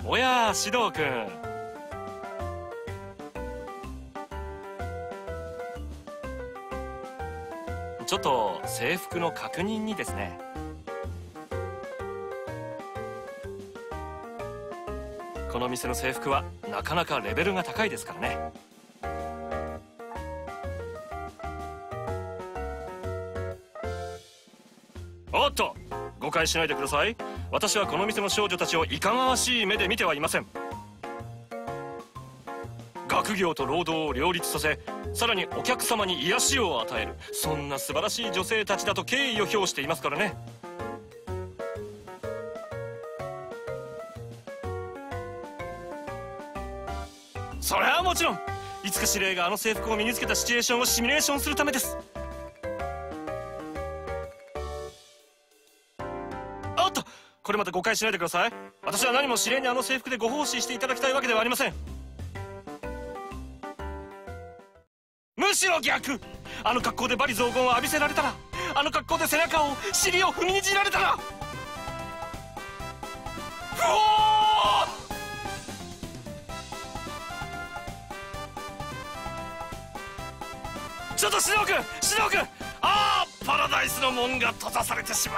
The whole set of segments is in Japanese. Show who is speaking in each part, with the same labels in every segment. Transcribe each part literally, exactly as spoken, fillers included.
Speaker 1: おや獅童くん、ちょっと制服の確認にですね。この店の制服はなかなかレベルが高いですからね。おっと、誤解しないでください。私はこの店の少女たちをいかがわしい目で見てはいません。学業と労働を両立させ、さらにお客様に癒しを与える、そんな素晴らしい女性たちだと敬意を表していますからね。それはもちろん、いつか司令があの制服を身につけたシチュエーションをシミュレーションするためです。おっと、これまた誤解しないでください。私は何も司令にあの制服でご奉仕していただきたいわけではありません。むしろ逆、あの格好で罵詈雑言を浴びせられたら、あの格好で背中を尻を踏みにじられたら、うおー！ちょっと獅童君、獅童君、ああ、パラダイスの門が閉ざされてしまう。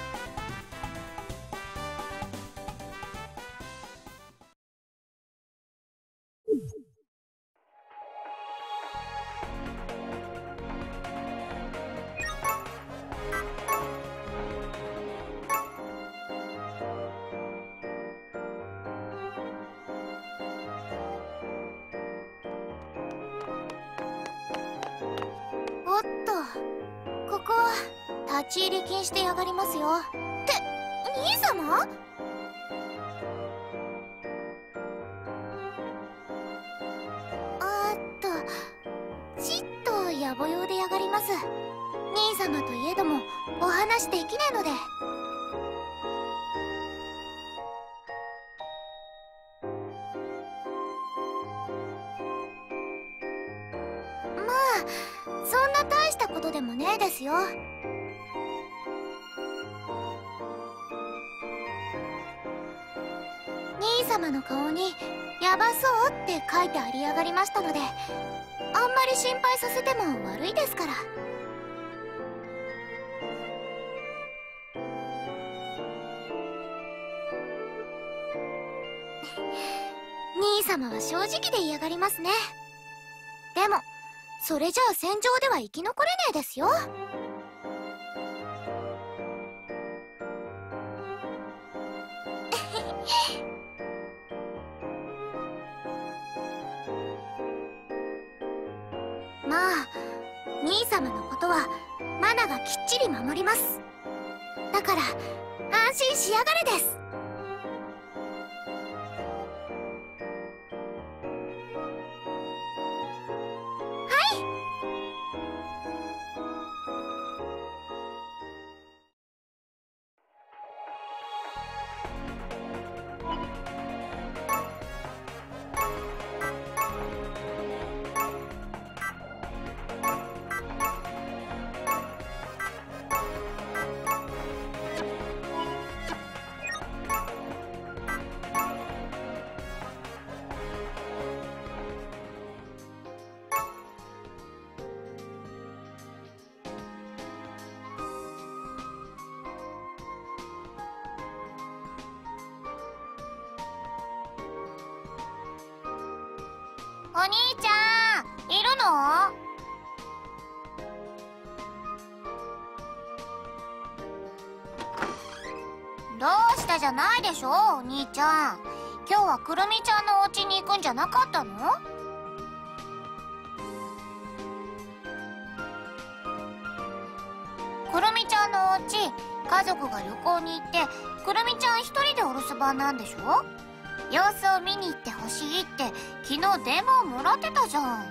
Speaker 2: おっと、ここは立ち入り禁止でやがりますよ。って兄様？あーっと、ちっと野暮用でやがります。兄様といえどもお話できねえので。まあそんな大したことでもねえですよ。兄様の顔に「ヤバそう」って書いてありやがりましたので、あんまり心配させても悪いですから。兄様は正直で嫌がりますね。でもそれじゃあ戦場では生き残れねえですよ。まあ兄様のことはマナがきっちり守ります。だから安心しやがれです。お兄ちゃんいるの？どうしたじゃないでしょお兄ちゃん。今日はくるみちゃんのお家に行くんじゃなかったの？くるみちゃんのお家、家族が旅行に行ってくるみちゃん一人でお留守番なんでしょ？様子を見に行ってほしいって昨日電話をもらってたじゃん。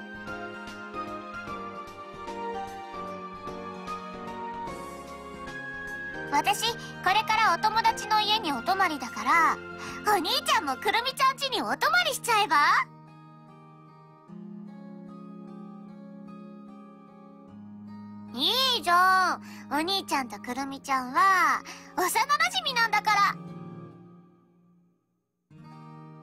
Speaker 2: 私これからお友達の家にお泊まりだから、お兄ちゃんもくるみちゃん家にお泊まりしちゃえば？いいじゃん。お兄ちゃんとくるみちゃんは幼なじみなんだから。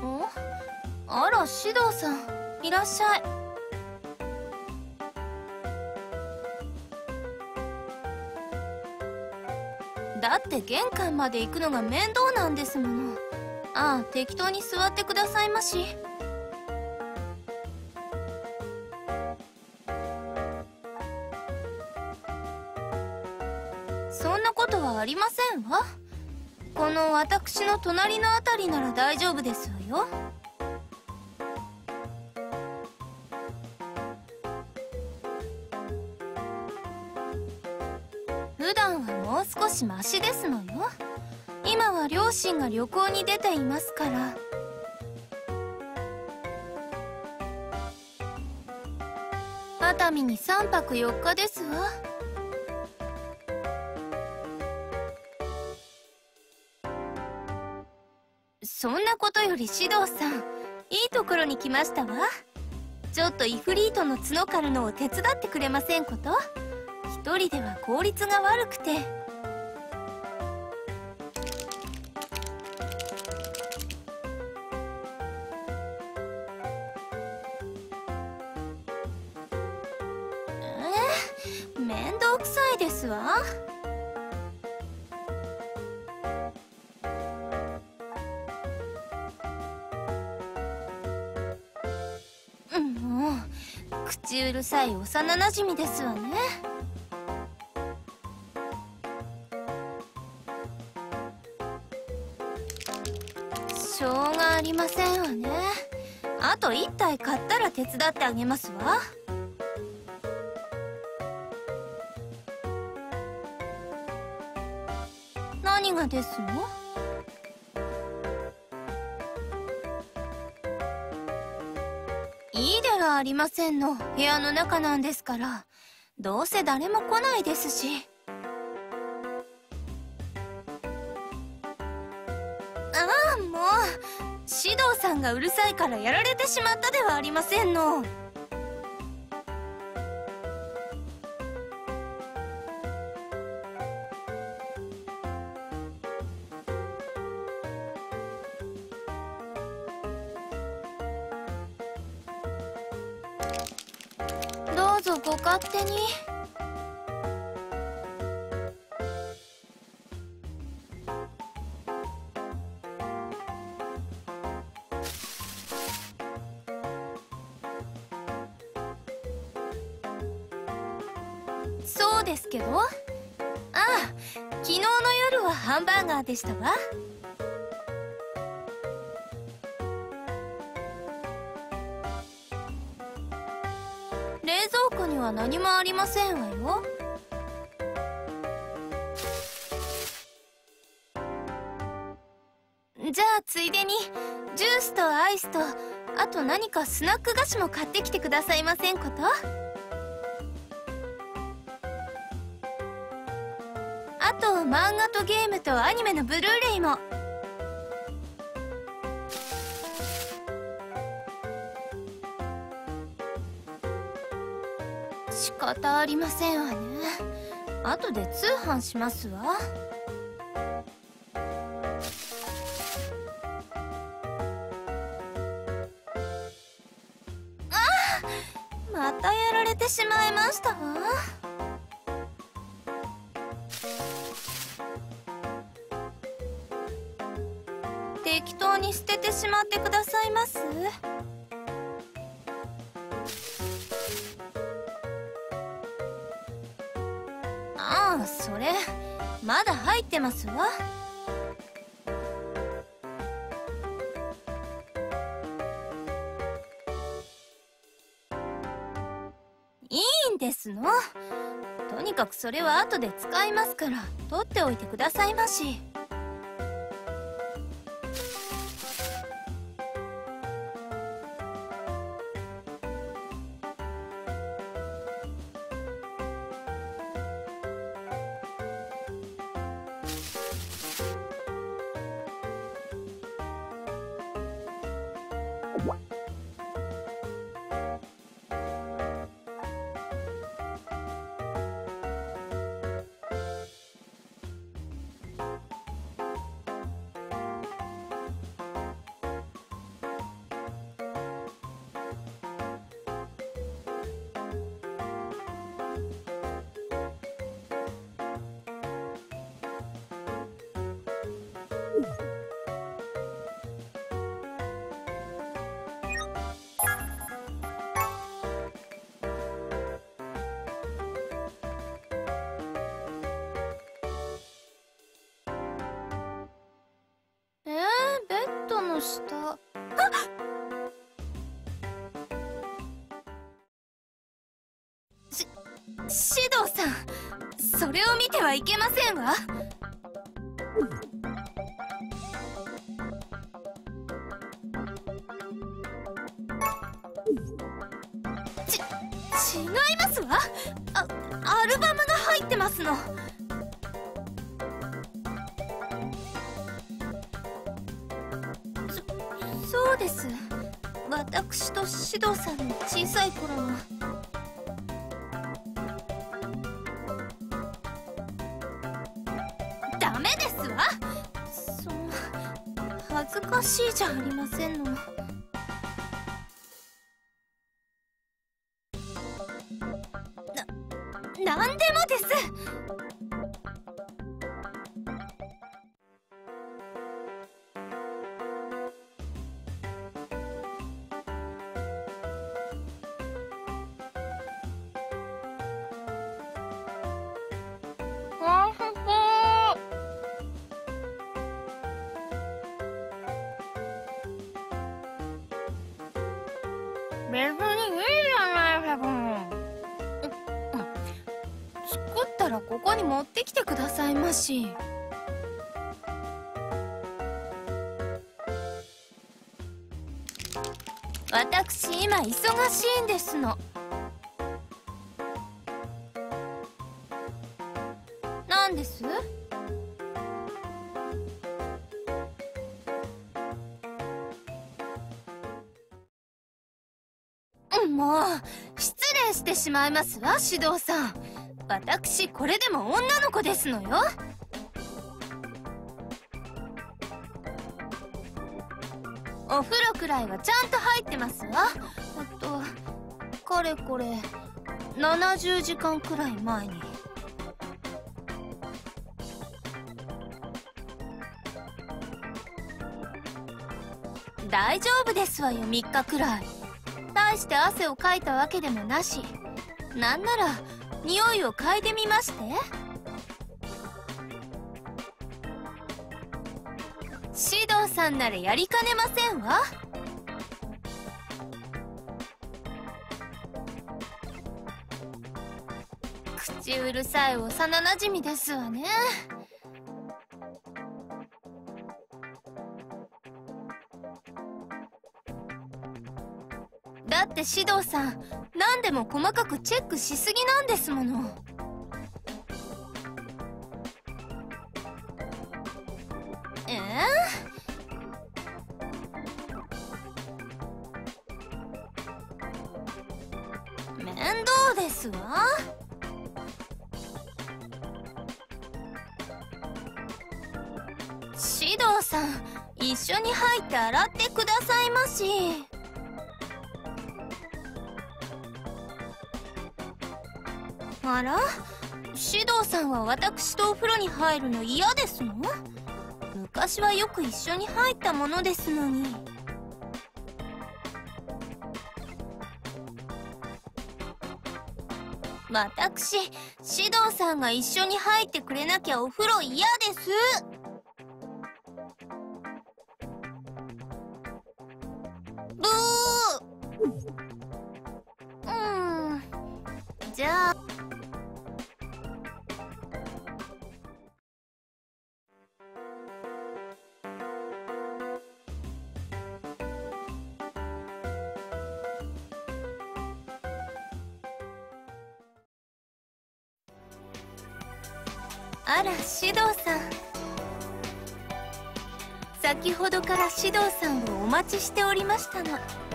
Speaker 3: お、あら、獅童さん、いらっしゃい。だって玄関まで行くのが面倒なんですもの。ああ、適当に座ってくださいまし。そんなことはありませんわ。この私の隣のあたりなら大丈夫ですわよ。普段はもう少しマシですのよ。今は両親が旅行に出ていますから。熱海にさんぱくよっかですわ。そんなことより獅童さん、いいところに来ましたわ。ちょっとイフリートの角刈るのを手伝ってくれませんこと？一人では効率が悪くて。えー、面倒くさいですわ。もう口うるさい幼なじみですわね。しょうがありませんわね。あといったい買ったら手伝ってあげますわ。何がですの？いいではありませんの。部屋の中なんですから。どうせ誰も来ないですし。ああ、もう獅童さんがうるさいからやられてしまったではありませんの。どうぞご勝手に。そうですけど。ああ、昨日の夜はハンバーガーでしたわ。冷蔵庫には何もありませんわよ。じゃあついでにジュースとアイスと、あと何かスナック菓子も買ってきてくださいませんこと？あと漫画とゲームとアニメのブルーレイも。仕方ありませんわね。後で通販しますわ。ああ、またやられてしまいましたわ。適当に捨ててしまってくださいます？ああ、それまだ入ってますわ。いいんですの。とにかくそれは後で使いますから取っておいてくださいまし。 したあしシドさん、それを見てはいけませんわ。ち違いますわ。あアルバムが入ってますの。そそうです。私とシドさんの小さい頃の。ダメですわ。そんな恥ずかしいじゃありませんの。な何でもです。
Speaker 2: 別にいいじゃないセブン。
Speaker 3: 作ったらここに持ってきてくださいまし。私今忙しいんですの。なんです？もう失礼してしまいますわ、指導さん。私これでも女の子ですのよ。お風呂くらいはちゃんと入ってますわ。あとかれこれななじゅうじかんくらい前に。大丈夫ですわよ、みっかくらい。大して汗をかいたわけでもなし、なんなら匂いを嗅いでみまして。シドさんならやりかねませんわ。口うるさい幼なじみですわね。だってシドさん、何でも細かくチェックしすぎなんですもの。えー、面倒ですわ。シドさん、一緒に入って洗ってくださいまし。あら、シドさんは私とお風呂に入るの嫌ですの？昔はよく一緒に入ったものですのに。私、シドさんが一緒に入ってくれなきゃお風呂嫌です。ブー。うーん、じゃああら、シドさん。先ほどからシドさんをお待ちしておりましたの。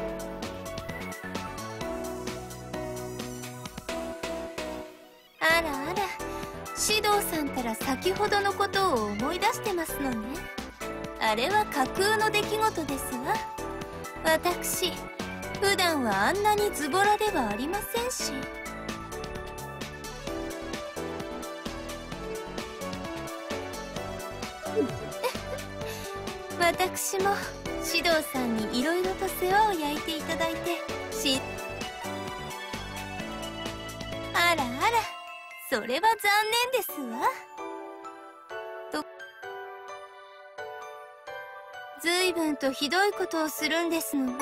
Speaker 3: あらあら、シドさんたら先ほどのことを思い出してますのね。あれは架空の出来事ですわ。私、普段はあんなにズボラではありませんし。私もシドさんにいろいろと世話を焼いていただいてしあらあら、それは残念ですわ。とずいぶんとひどいことをするんですのね。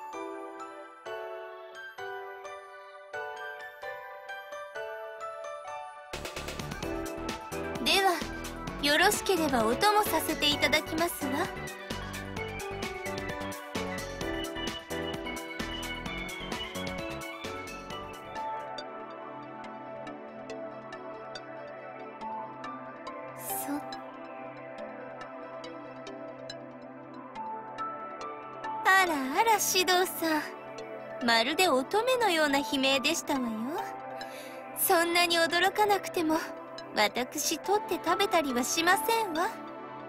Speaker 3: ではよろしければお供させていただきますわ。そあらあら、シドーさん、まるで乙女のような悲鳴でしたわよ。そんなに驚かなくても私取って食べたりはしませんわ。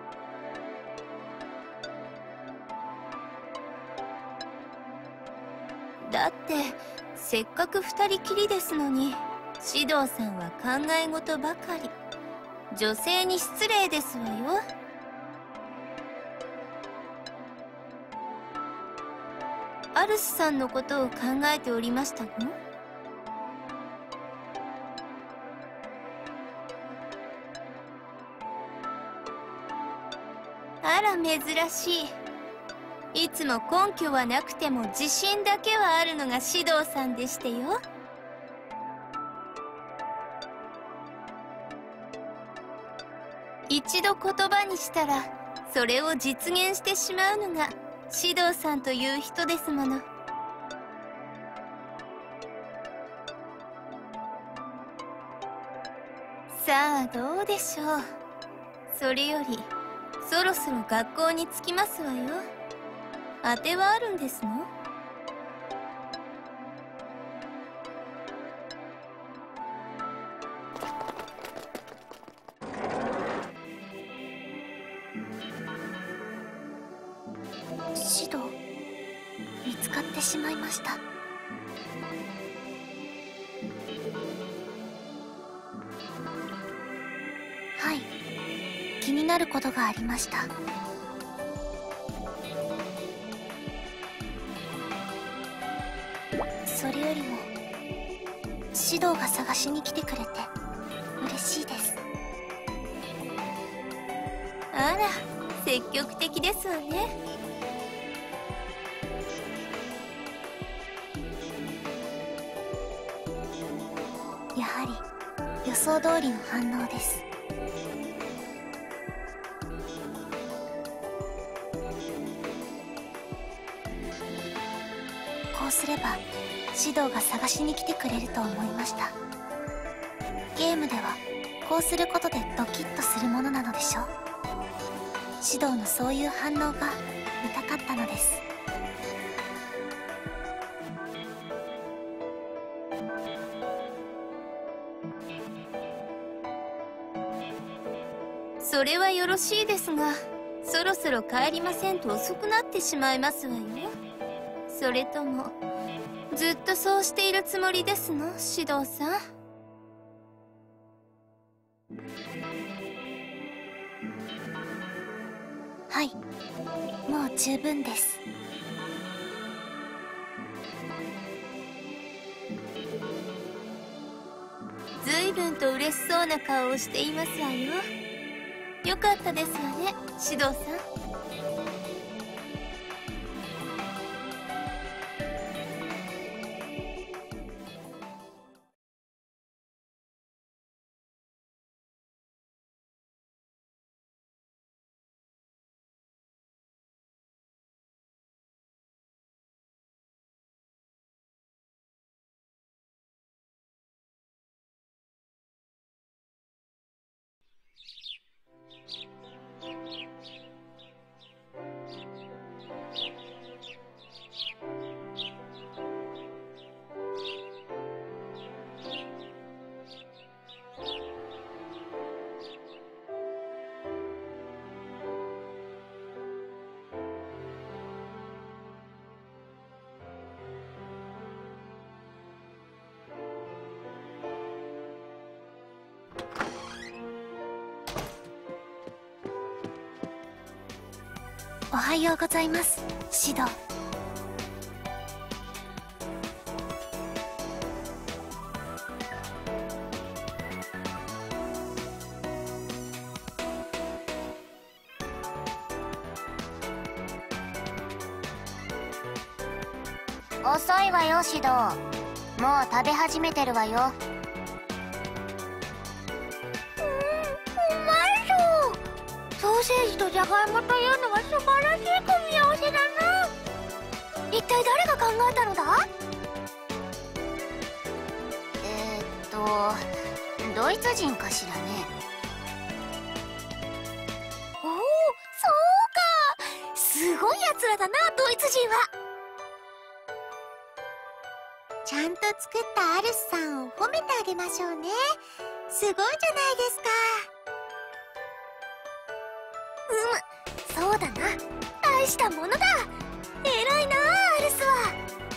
Speaker 3: だってせっかく二人きりですのに、シドーさんは考え事ばかり。女性に失礼ですわよ。アルスさんのことを考えておりましたの？あら珍しい。いつも根拠はなくても自信だけはあるのがシドーさんでしてよ。一度言葉にしたらそれを実現してしまうのがシドーさんという人ですもの。さあどうでしょう。それよりそろそろ学校に着きますわよ。当てはあるんですの？
Speaker 2: シド、見つかってしまいました。はい、気になることがありました。それよりもシドが探しに来てくれて嬉しいです。
Speaker 3: あら積極的ですわね。
Speaker 2: やはり予想通りの反応です。こうすればシドが探しに来てくれると思いました。ゲームではこうすることでドキッとするものなのでしょう。シドのそういう反応が見たかったのです。
Speaker 3: それはよろしいですが、そろそろ帰りませんと遅くなってしまいますわよ。それともずっとそうしているつもりですの、シドさん？
Speaker 2: はい、もう十分です。
Speaker 3: ずいぶんと嬉しそうな顔をしていますわよ。よかったですわね、シドさん。
Speaker 2: おはようございます、シド。 遅いわよシド。もう食べ始めてるわよ。うん、うまそう。ソーセージとじゃがいもというのは素晴らしい組み合わせだな。一体誰が考えたのだ？えー、っとドイツ人かしらね。おお、そうか、すごいやつらだなドイツ人は。ちゃんと作ったアルスさんを褒めてあげましょうね。すごいじゃないですか。うむ、そうだな、大したものだ。偉いなアルスは。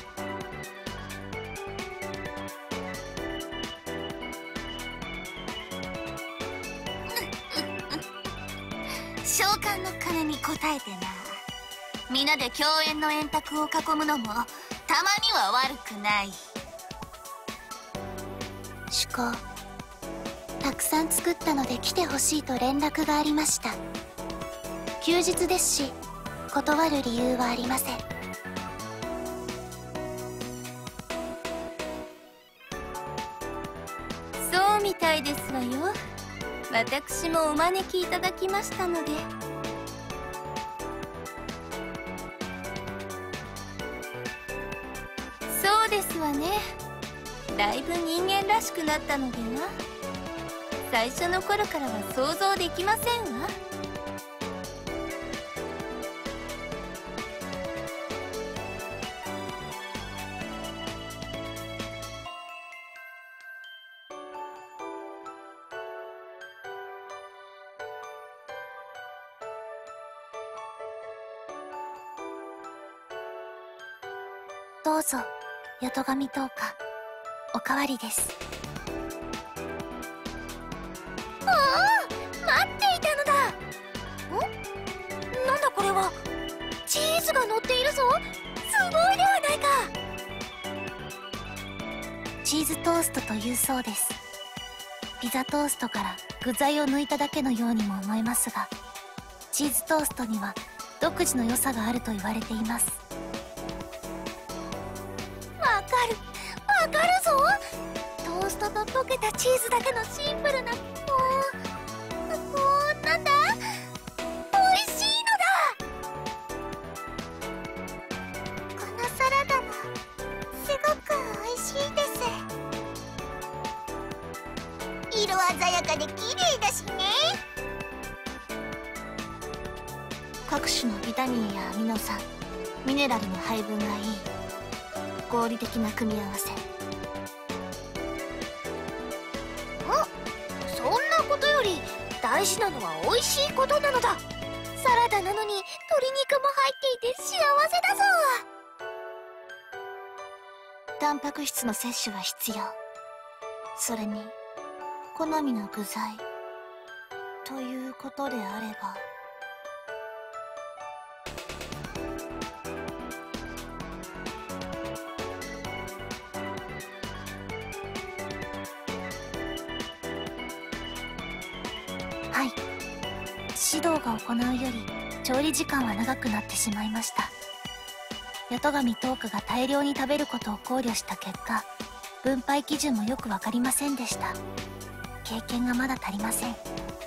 Speaker 2: 召喚の鐘に応えてな。皆で共演の円卓を囲むのもたまには悪くない。主公、たくさん作ったので来てほしいと連絡がありました。休日ですし断る理由はありません。
Speaker 3: そうみたいですわよ。私もお招きいただきましたので。そうですわね。だいぶ人間らしくなったのでは。最初の頃からは想像できませんわ。
Speaker 2: どうぞ、八戸神十日、おかわりです。ああ、待っていたのだ。ん？なんだこれは。チーズが乗っているぞ。すごいではないか。チーズトーストというそうです。ピザトーストから具材を抜いただけのようにも思えますが、チーズトーストには独自の良さがあると言われています。わかるわかるぞ。トーストと溶けたチーズだけのシンプルな、もうもうなんだ、おいしいのだ。このサラダもすごくおいしいです。色鮮やかで綺麗だしね。各種のビタミンやアミノ酸、ミネラルの配分がいい合理的な組み合わせ。あ、そんなことより大事なのは美味しいことなのだ。サラダなのに鶏肉も入っていて幸せだぞ。タンパク質の摂取は必要。それに好みの具材ということであれば。はい、指導が行うより調理時間は長くなってしまいました。八戸神十日が大量に食べることを考慮した結果、分配基準もよく分かりませんでした。経験がまだ足りません。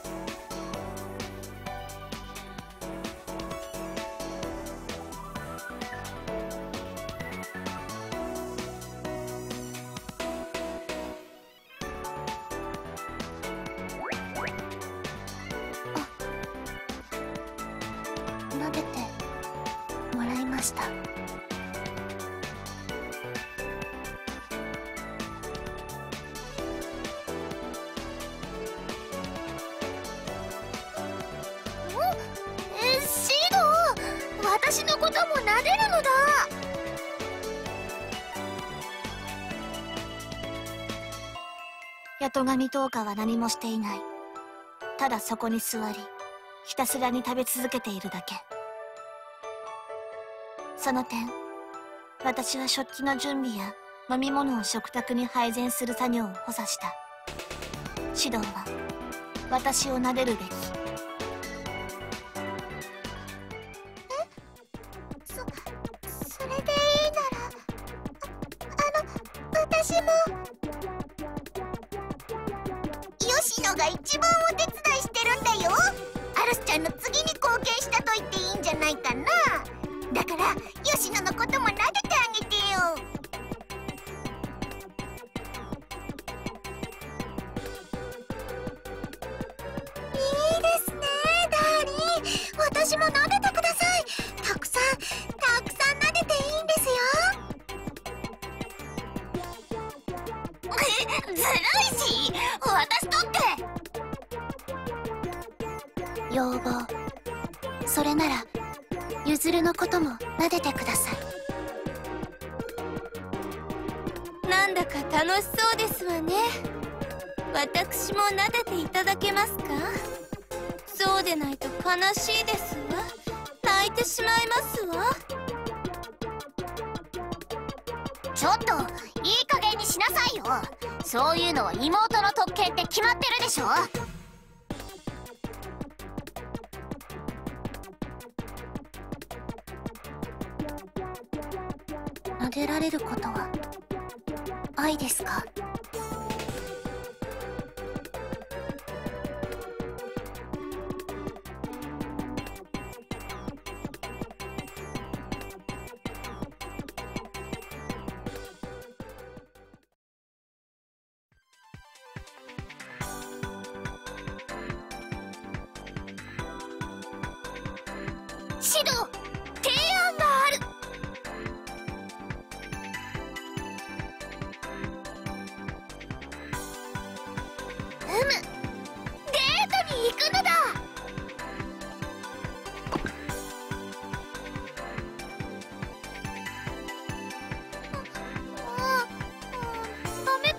Speaker 2: 撫でてもらいました。え、シド、私のことも撫でるのだ。八戸神十日は何もしていない。ただそこに座りひたすらに食べ続けているだけ。その点、私は食器の準備や飲み物を食卓に配膳する作業を補佐した。指導は私を撫でるべき。え、そ、それでいいなら
Speaker 4: 私も。吉野が一番お手伝いしてるんだよ。アルスちゃんの次に貢献したと言っていいんじゃないかな。だから吉野のことも撫でてあげてよ。いいですねダーリン、私も撫でてください。たくさんたくさん撫でていいんですよ。ずるいし、私とって
Speaker 2: 要望、それならゆずるのことも撫でてください。
Speaker 3: なんだか楽しそうですわね。私も撫でていただけますか？そうでないと悲しいですわ。泣いてしまいますわ。
Speaker 4: ちょっといい加減にしなさいよ。そういうのは妹の特権って決まってるでしょ。
Speaker 2: 撫でられることは愛ですか？
Speaker 4: シド、提案がある。うむ、デートに行くのだ。あ、あ、ダメか？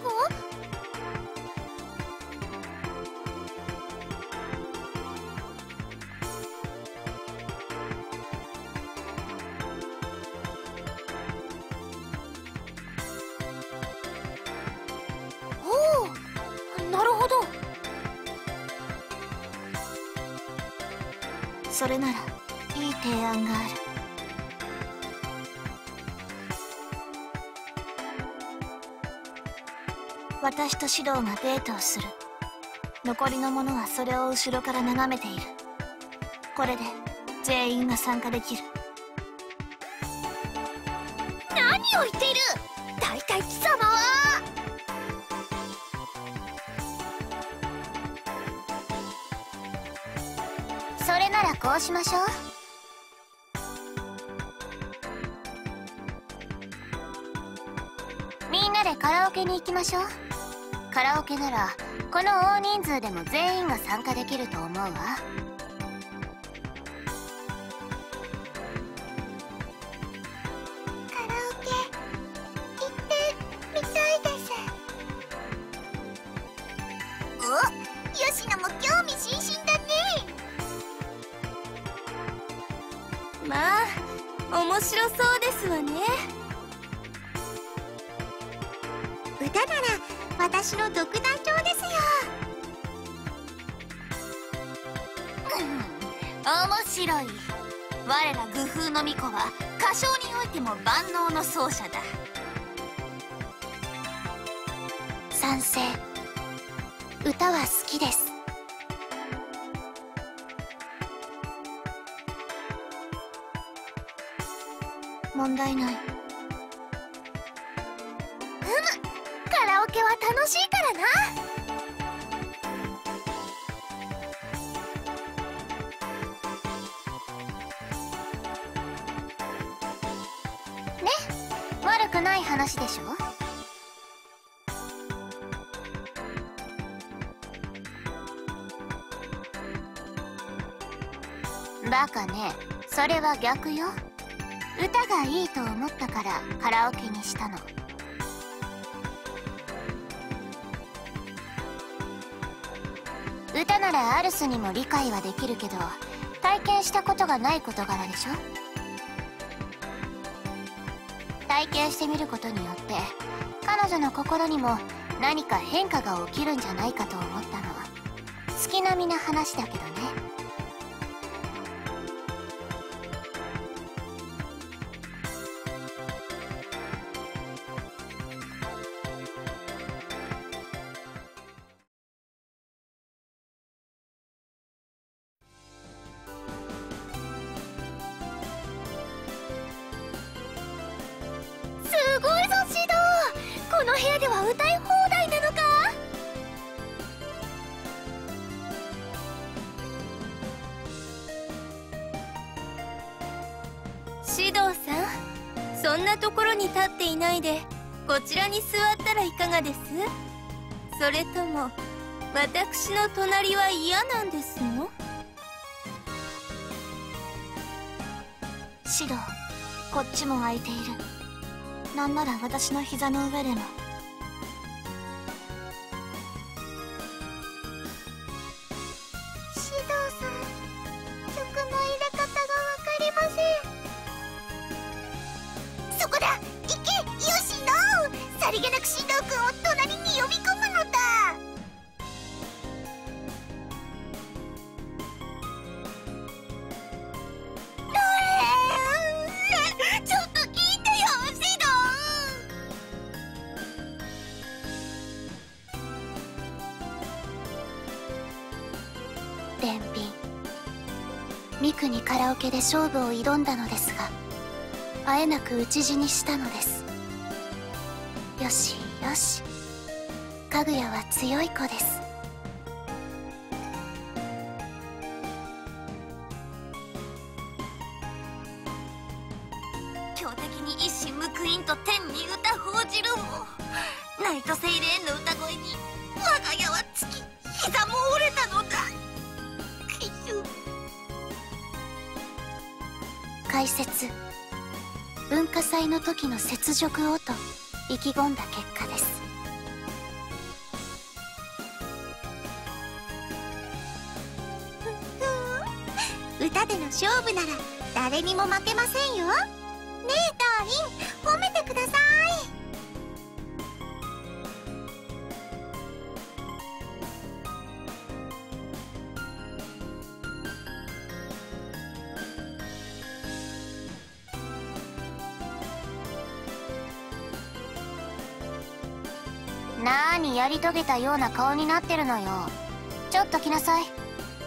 Speaker 4: なるほど。それならいい提案がある。私とシドがデートをする。残りの者はそれを後ろから眺めている。これで全員が参加できる。何を言っている。大体貴様は。それならこうしましょう。みんなでカラオケに行きましょう。カラオケならこの大人数でも全員が参加できると思うわ。カラオケ行ってみたいです。お、吉野も興味津々だね。
Speaker 3: まあ面白そうですわね。
Speaker 4: 歌なら私の独壇場ですよ。うん、面白い。我ら愚風の巫女は歌唱においても万能の奏者だ。
Speaker 2: 賛成。歌は好きです。問題ない。うむ、
Speaker 4: カラオケは楽しいからな。ね、悪くない話でしょ。バカね、それは逆よ。歌がいいと思ったからカラオケにしたの。歌ならアルスにも理解はできるけど、体験したことがない事柄でしょ。体験してみることによって彼女の心にも何か変化が起きるんじゃないかと思ったの。月並みな話だけどね。
Speaker 3: 部屋では歌い放題なのか。シドウさん、そんなところに立っていないでこちらに座ったらいかがです？それとも私の隣は嫌なんですの？
Speaker 2: シド、こっちも空いている。なんなら私の膝の上でも。
Speaker 4: シドウさん、曲の入れ方がわかりません。そこだ、行けヨシノ。さりげなくシドウ君を隣に呼び込むのだ。ちょっと聞いてよシドウ。
Speaker 2: レンピン、ミクにカラオケで勝負を挑んだのですが、あえなく討ち死にしたのです。よしよし、かぐやは強い子です。
Speaker 4: 強敵に一矢報いんと天に歌報じるも、ナイトセイレーンの歌声に我が家はつき、膝も折れたのだ。
Speaker 2: 解説、文化祭の時の雪辱をと意気込んだ結果です。
Speaker 4: 歌での勝負なら誰にも負けませんよ。ねえダーリン、褒めてください。
Speaker 2: なーにやり遂げたような顔になってるのよ。ちょっと来なさい。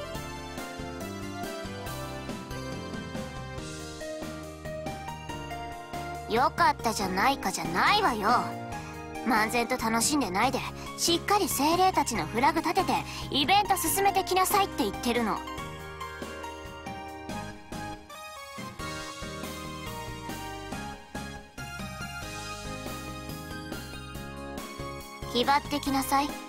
Speaker 2: よかったじゃないかじゃないわよ。漫然と楽しんでないで、しっかり精霊たちのフラグ立ててイベント進めてきなさいって言ってるの。気張ってきなさい。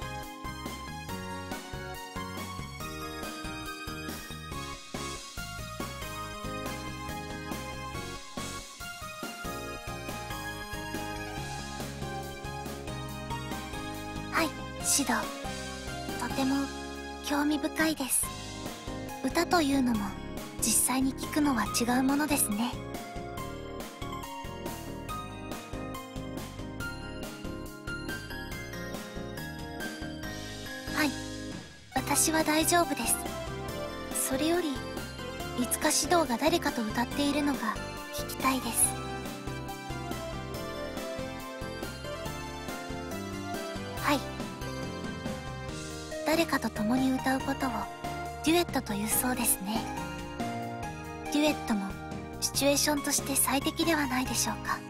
Speaker 2: はい、シド。とても興味深いです。歌というのも実際に聞くのは違うものですね。はい、私は大丈夫です。それよりいつかシドが誰かと歌っているのが聞きたいです。はい、誰かと共に歌うことをデュエットというそうですね。デュエットもシチュエーションとして最適ではないでしょうか。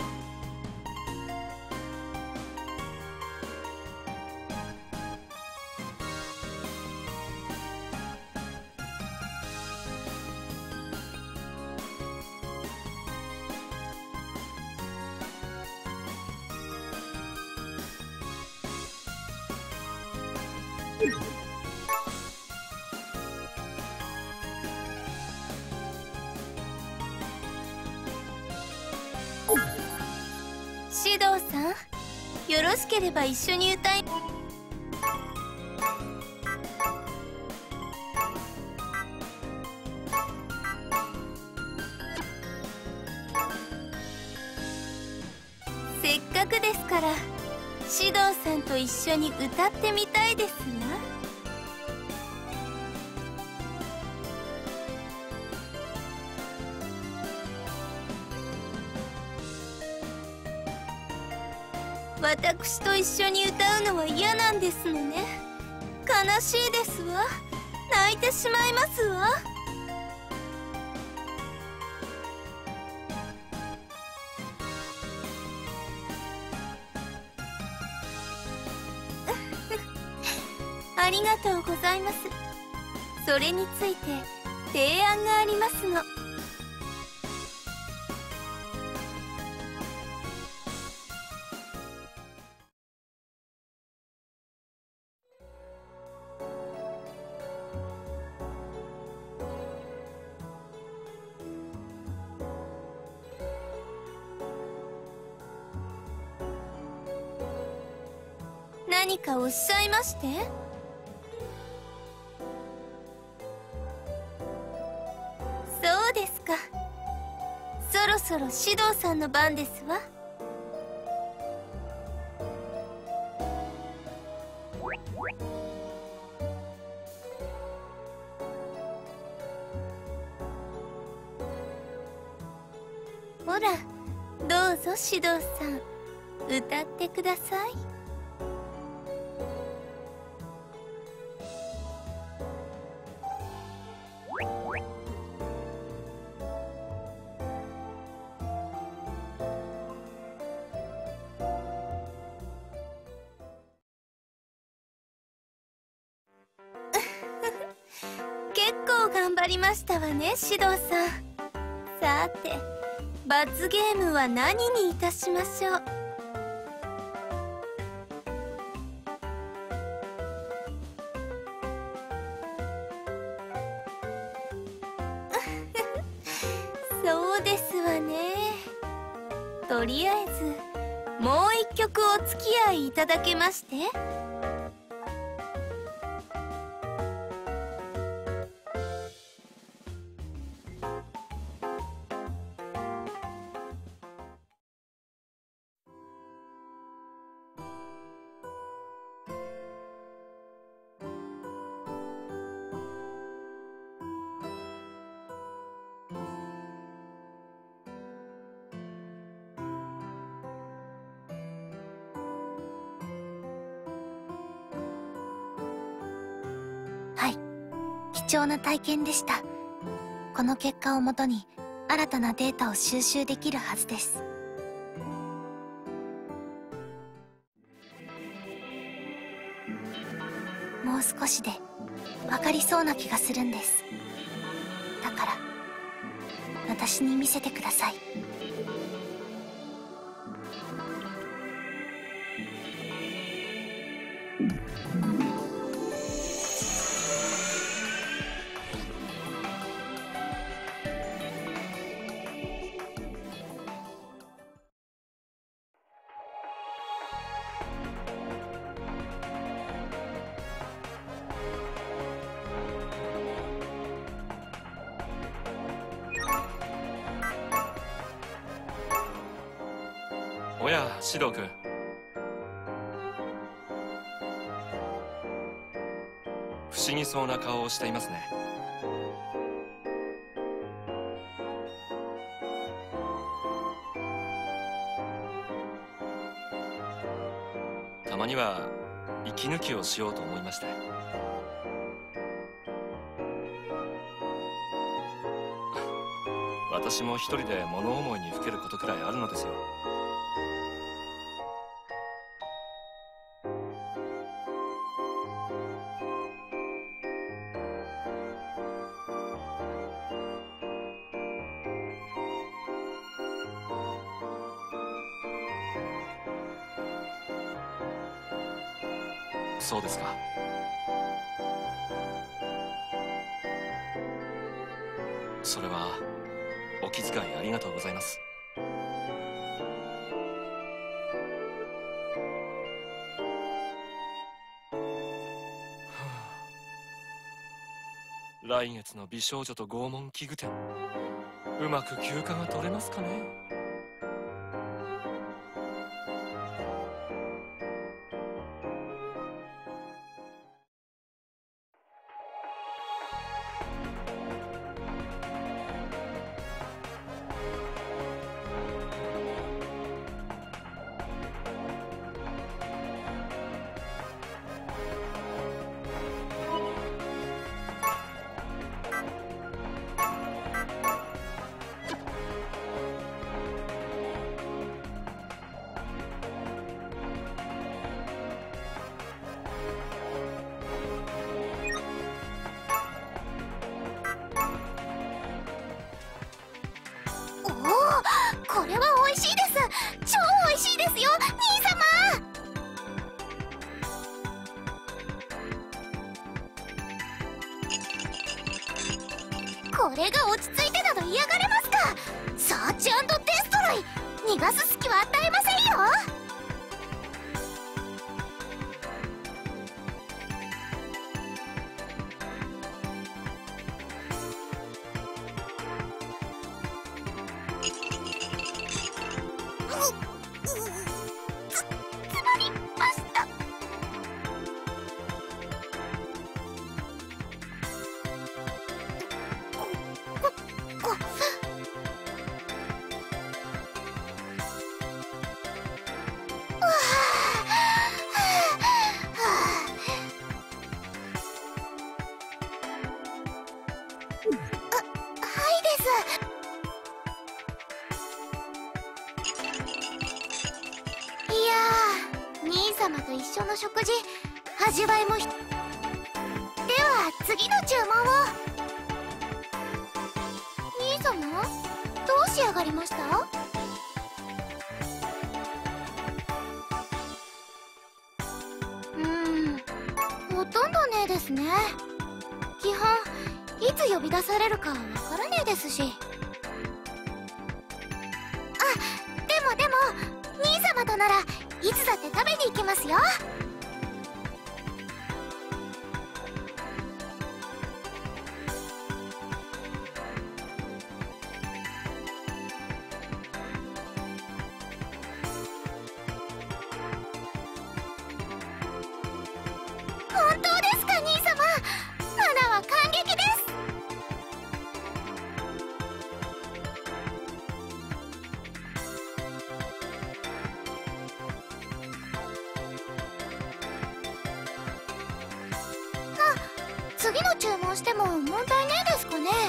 Speaker 3: シドウさん、よろしければ一緒に歌い。せっかくですからシドウさんと一緒に歌ってみたいですわ。私と一緒に歌うのは嫌なんですのね。悲しいですわ。泣いてしまいますわ。 ありがとうございます。それについて提案がありますの。何かおっしゃいまして？そうですか。そろそろ指導さんの番ですわ。ほら、どうぞ指導さん、歌ってください。結構頑張りましたわね、指導さん。さて、罰ゲームは何にいたしましょう。そうですわね。とりあえずもう一曲お付き合いいただけまして。
Speaker 2: はい、貴重な体験でした。この結果をもとに新たなデータを収集できるはずです。もう少しで分かりそうな気がするんです。だから私に見せてください。
Speaker 1: おや、指導君。不思議そうな顔をしていますね。たまには息抜きをしようと思いまして。私も一人で物思いにふけることくらいあるのですよ。そうですか。それはお気遣いありがとうございます。来月の美少女と拷問器具店、うまく休暇が取れますかね。
Speaker 4: 相手など嫌がれますか。サーチ&デストロイ、逃がす隙は与えませんよ。様と一緒の食事、味わいもひでは次の注文を。兄様、どう仕上がりました？うーん、ほとんどねえですね。基本いつ呼び出されるかわからねえですし。あ、でもでも兄様とならいつだって食べに行きますよ。本当ですか兄様、花は感激です。次の注文しても問題ねえですかね。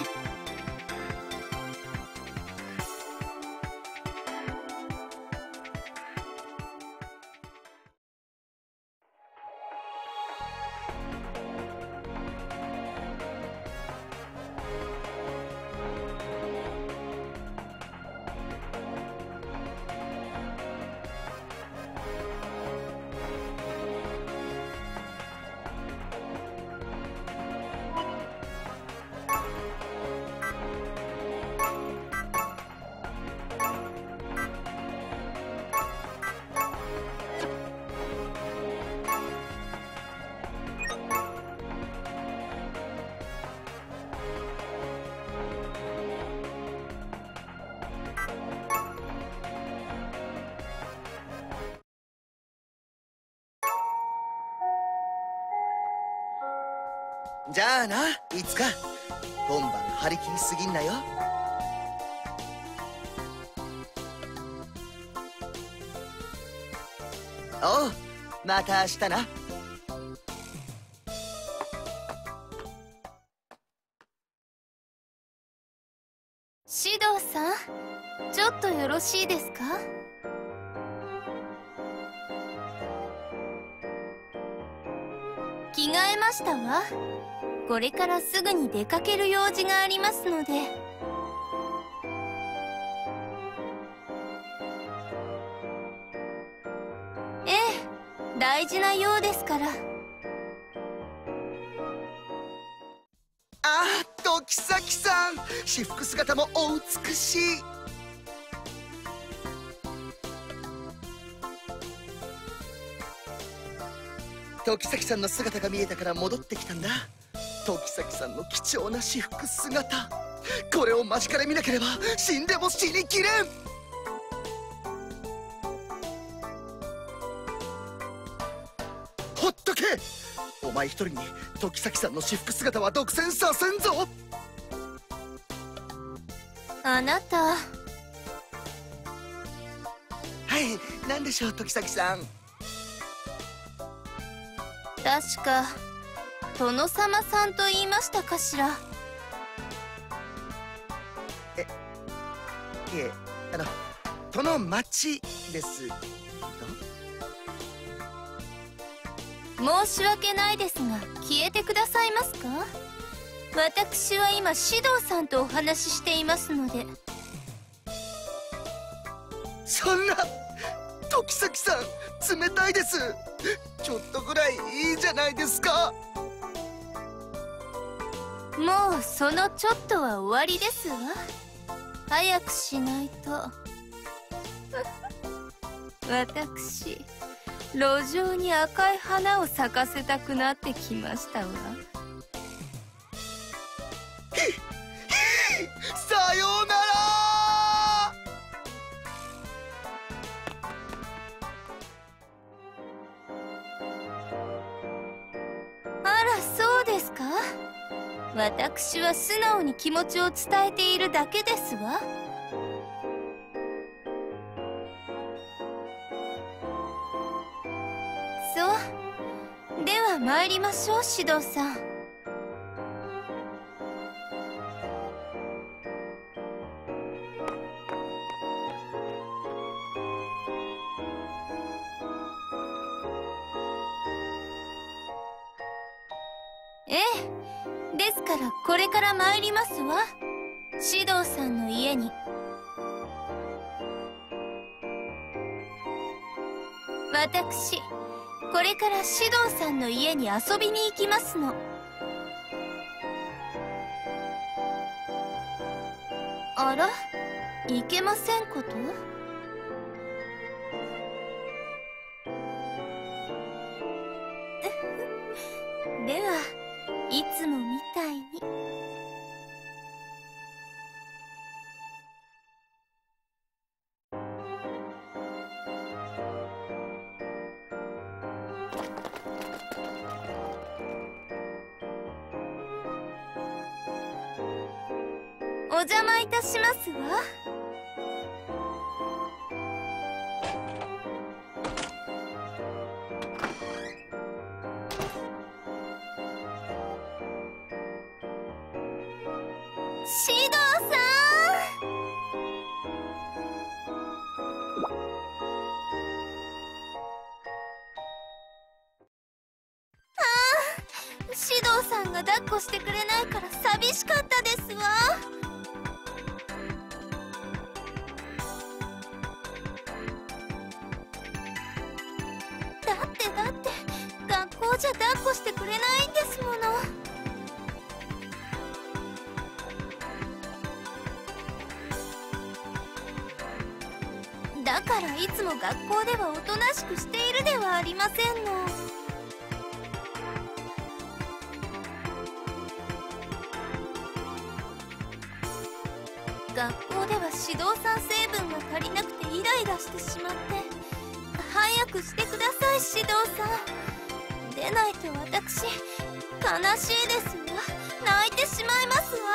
Speaker 5: じゃあな、いつか今晩張り切りすぎんなよ。おう、また明日な。
Speaker 3: シドーさん、ちょっとよろしいですか？着替えましたわ。これからすぐに出かける用事がありますので。ええ、大事なようですから。
Speaker 5: ああ、時咲さん、私服姿もお美しい。時咲さんの姿が見えたから戻ってきたんだ。時咲さんの貴重な私服姿、これを間近で見なければ死んでも死にきれん。ほっとけ、お前一人に時咲さんの私服姿は独占させんぞ。
Speaker 3: あなた。
Speaker 5: はい、何でしょう時咲さん。
Speaker 3: 確か殿様さんと言いましたかしら。
Speaker 5: え、いえ、あの殿町ですよ。
Speaker 3: 申し訳ないですが消えてくださいますか？私は今シドーさんとお話ししていますので。
Speaker 5: そんな、時咲さん冷たいです。ちょっとぐらいいいじゃないですか。
Speaker 3: もうそのちょっとは終わりですわ。早くしないと私路上に赤い花を咲かせたくなってきましたわ。
Speaker 5: さようなら。
Speaker 3: あら、そうですか。私は素直に気持ちを伝えているだけですわ。そうでは参りましょう、指導さん。ええ、ですからこれから参りますわ、指導さんの家に。私これから指導さんの家に遊びに行きますの。あら、いけませんこと？ではいつもみたいに。お邪魔いたしますわ。指導さん。ああ、指導さんが抱っこしてくれないから寂しかったですわ。だってだって学校じゃ抱っこしてくれないんですもの。だからいつも学校ではおとなしくしているではありませんの。学校では指導さん成分が足りなくてイライラしてしまって、早くしてください指導さん。でないと私悲しいですわ。泣いてしまいますわ。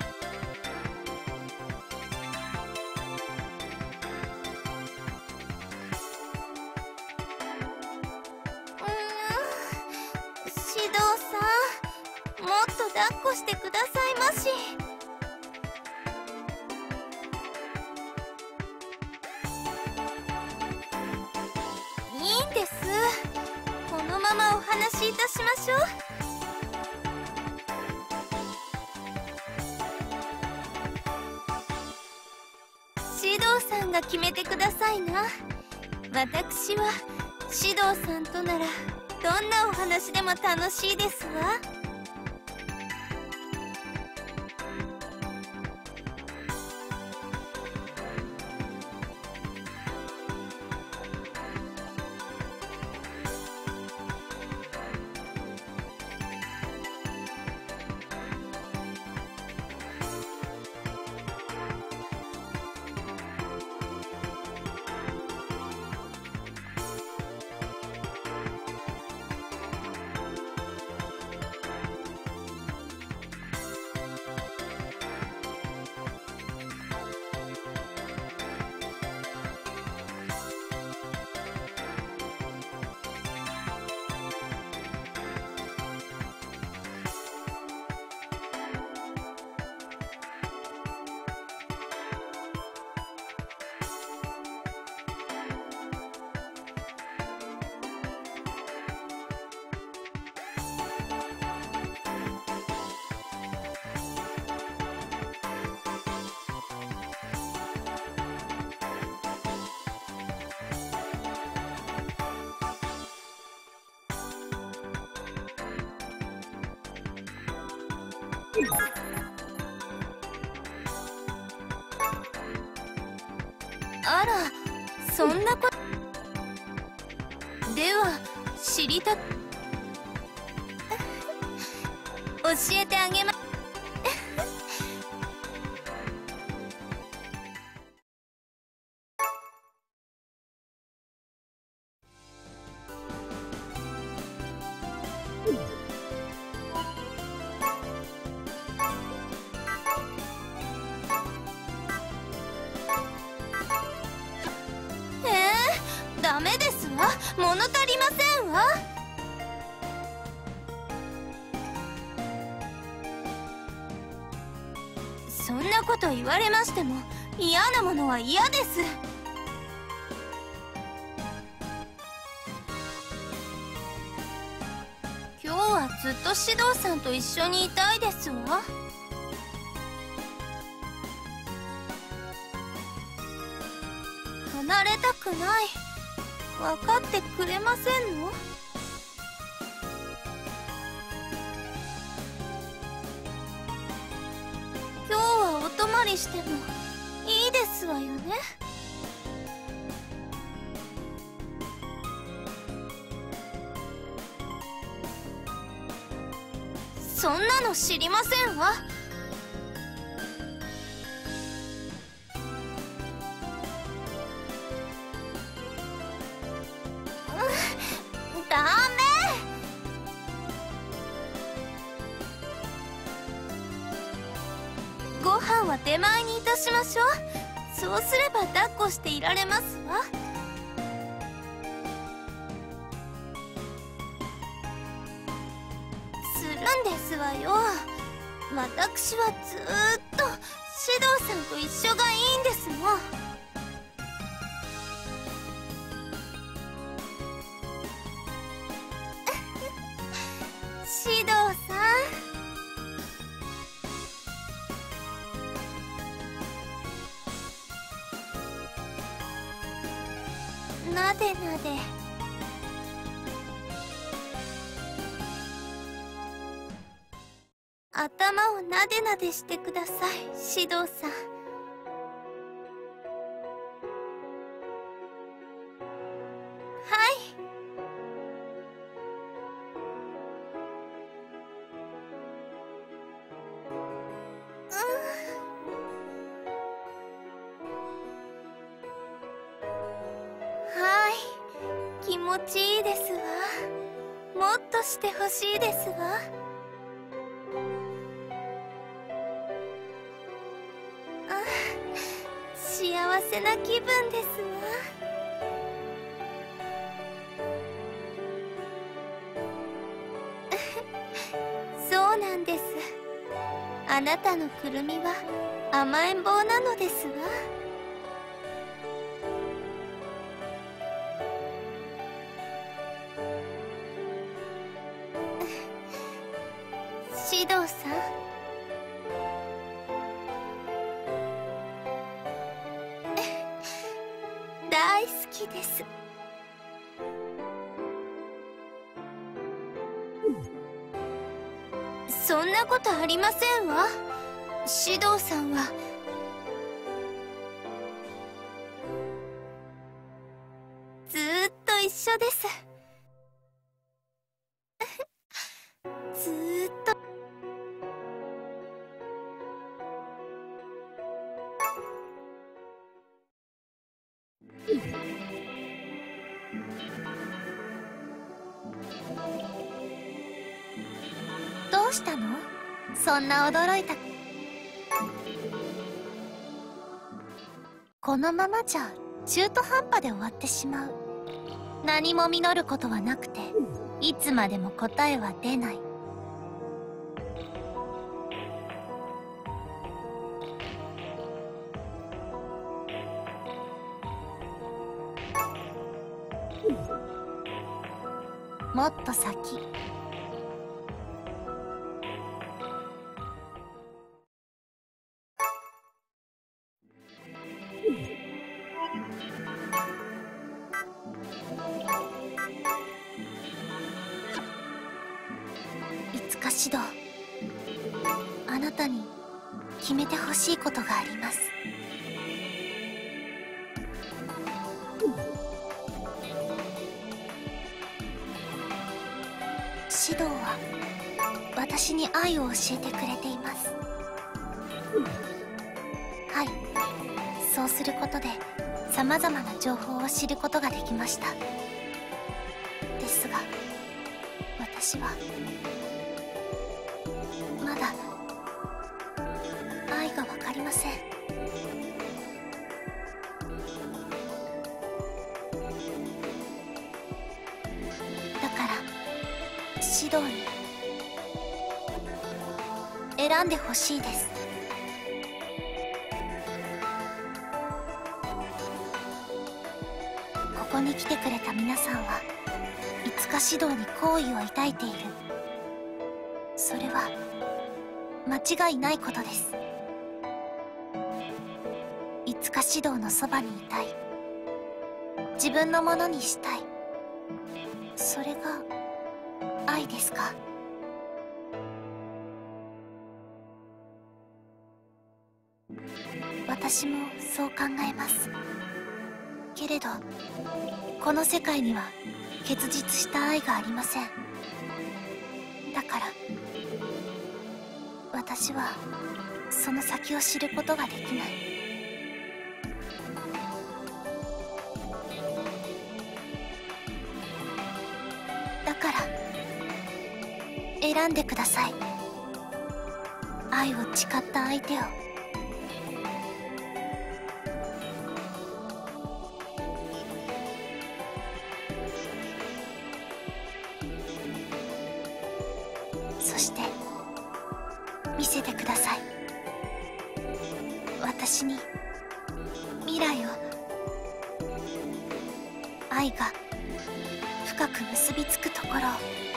Speaker 3: 指導さん、もっと抱っこしてくださいまし。いいんです。このままお話しいたしましょう。指導さんが決めてくださいな。私は指導さんとならどんなお話でも楽しいですわ。 あら、そんなことでは知りた教えてあげまダメですわ。物足りませんわ。そんなこと言われましても嫌なものは嫌です。今日はずっとシドさんと一緒にいたいですわ。離れたくない。分かってくれませんの？今日はお泊まりしてもいいですわよね。そんなの知りませんわ。ダメ。ご飯は手前にいたしましょう。そうすれば抱っこしていられますわ。するんですわよ。私はずーっとシドさんと一緒がいいんですもん。シドさん、なでなで。頭をなでなでしてください、シドさん。はい。はい、気持ちいいですわ。もっとしてほしいですわ。あ、幸せな気分ですわ。そうなんです。あなたのくるみは甘えん坊なのですわ。シドさん、大好きです。そんなことありませんわ。シドさんはずーっと一緒です。ずーっと。
Speaker 2: どうしたの？そんな驚いた。このままじゃ中途半端で終わってしまう。何も実ることはなくて、いつまでも答えは出ない。もっと先。いつかシド、あなたに決めてほしいことがあります。シドは私に愛を教えてくれています。はい、そうすることでさまざまな情報を知ることができました。ですが私はまだ愛が分かりません。だからシドに選んでほしいです。ここに来てくれた皆さんはいつかシドに好意を抱いている。それは間違いないことです。いつかシドのそばにいたい、自分のものにしたい、それが愛ですか？私もそう考えます。けれどこの世界には結実した愛がありません。だから私はその先を知ることができない。だから選んでください。愛を誓った相手を。そして見せてください。私に未来を。愛が深く結びつくところを。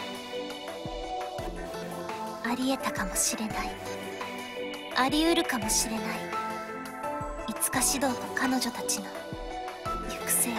Speaker 2: ありえたかもしれない、あり得るかもしれない、いつかシドと彼女たちの行く末を。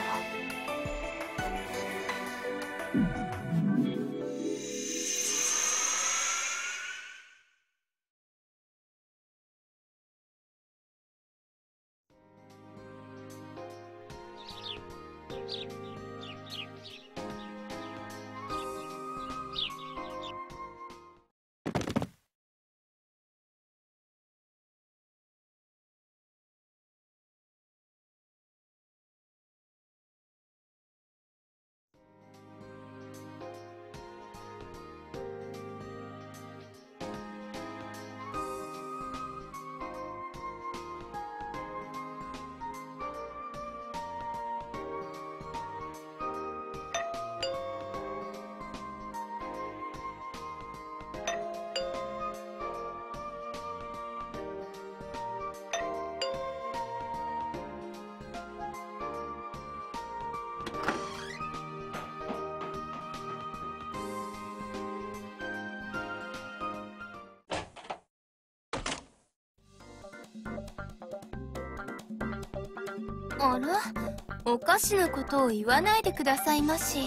Speaker 3: あら、おかしなことを言わないでくださいまし。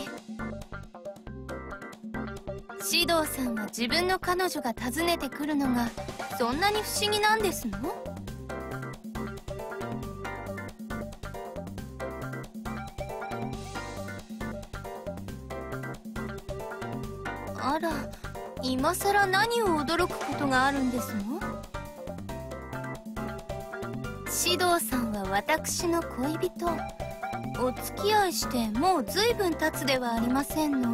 Speaker 3: シドさんは自分の彼女が訪ねてくるのがそんなに不思議なんですの？あら、今さら何を驚くことがあるんですの？シドさんは私の恋人。お付き合いしてもう随分経つではありませんの。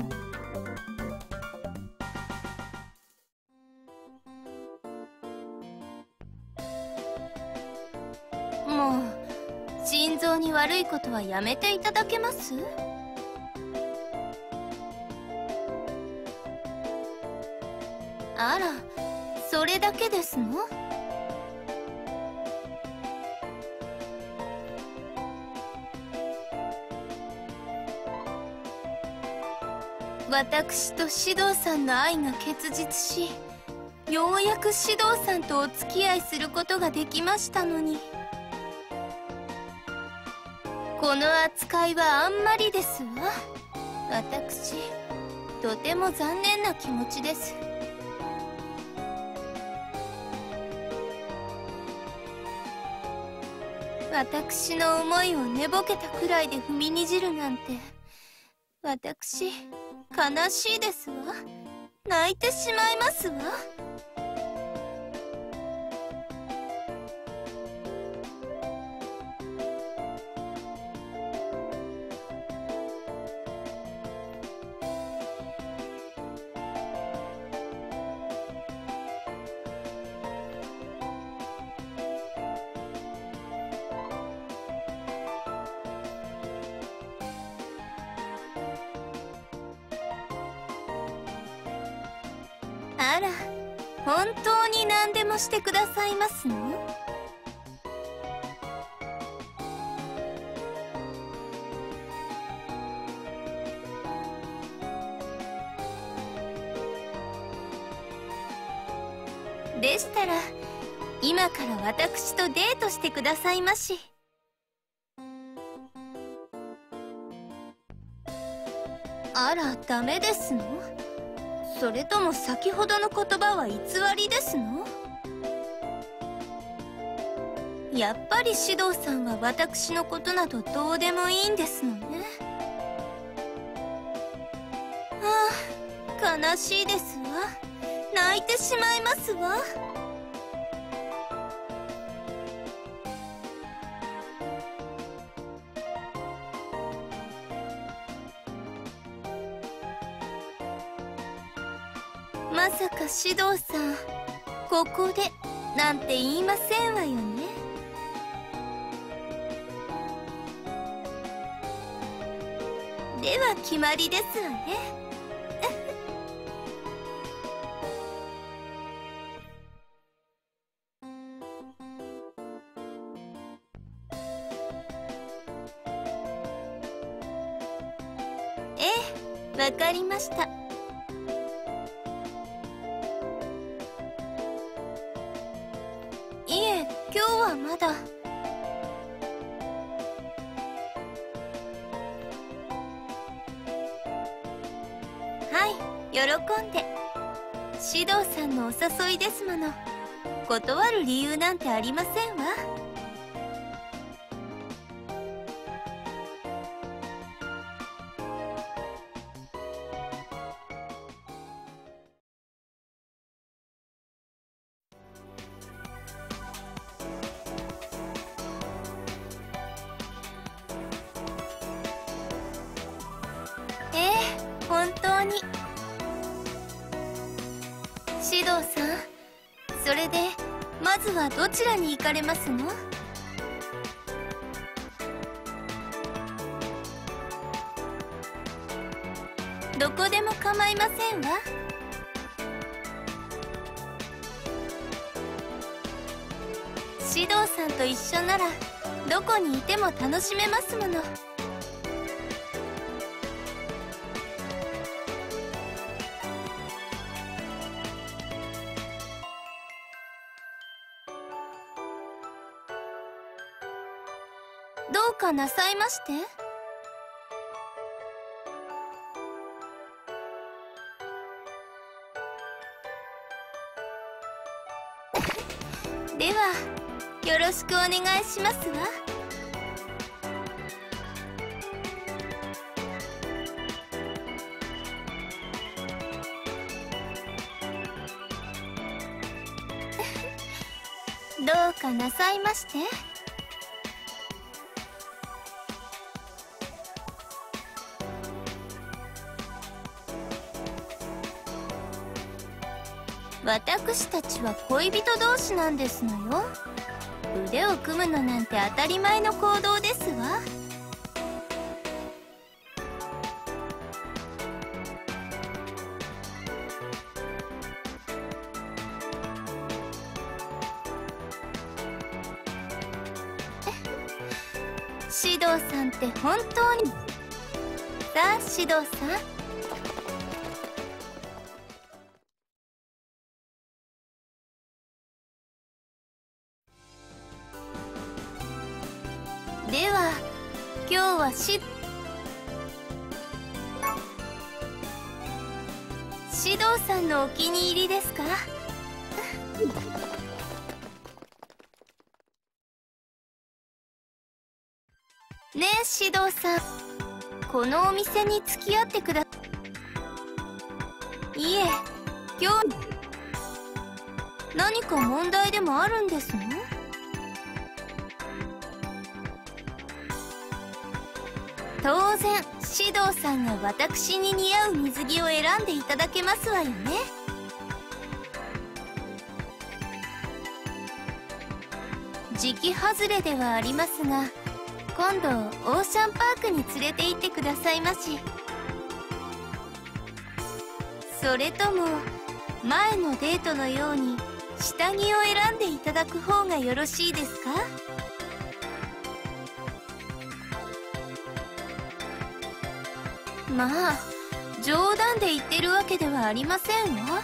Speaker 3: もう心臓に悪いことはやめていただけます？あら、それだけですの？私とシドさんの愛が結実し、ようやくシドさんとお付き合いすることができましたのに、この扱いはあんまりですわ。私とても残念な気持ちです。 私の思いを寝ぼけたくらいで踏みにじるなんて、私悲しいですわ。泣いてしまいますわ。あら、本当に何でもしてくださいますの？でしたら今から私とデートしてくださいまし。あら、ダメですの？それとも先ほどの言葉は偽りですの？やっぱりシドさんは私のことなどどうでもいいんですのね。ああ、悲しいですわ。泣いてしまいますわ。まさかシドさん、ここでなんて言いませんわよね。では決まりですわね。ええ、わかりました。いえ、今日はまだ。はい、喜んで。シドさんのお誘いですもの。断る理由なんてありませんわ。ええ、本当に。シドさん、それでまずはどちらに行かれますの？どこでも構いませんわ。シドさんと一緒ならどこにいても楽しめますもの。どうかなさいまして？ではよろしくお願いしますわ。どうかなさいまして？私たちは恋人同士なんですのよ。腕を組むのなんて当たり前の行動ですわ。シドさんって本当に。さあシドさん、では今日はシシドさんのお気に入りですか？ ねえ指導さん、このお店に付き合ってくだいえ、今日何か問題でもあるんですの？当然指導さんが私に似合う水着を選んでいただけますわよね。時期外れではありますが、今度オーシャンパークに連れて行ってくださいまし。それとも前のデートのように下着を選んでいただく方がよろしいですか？まあ冗談で言ってるわけではありませんわ。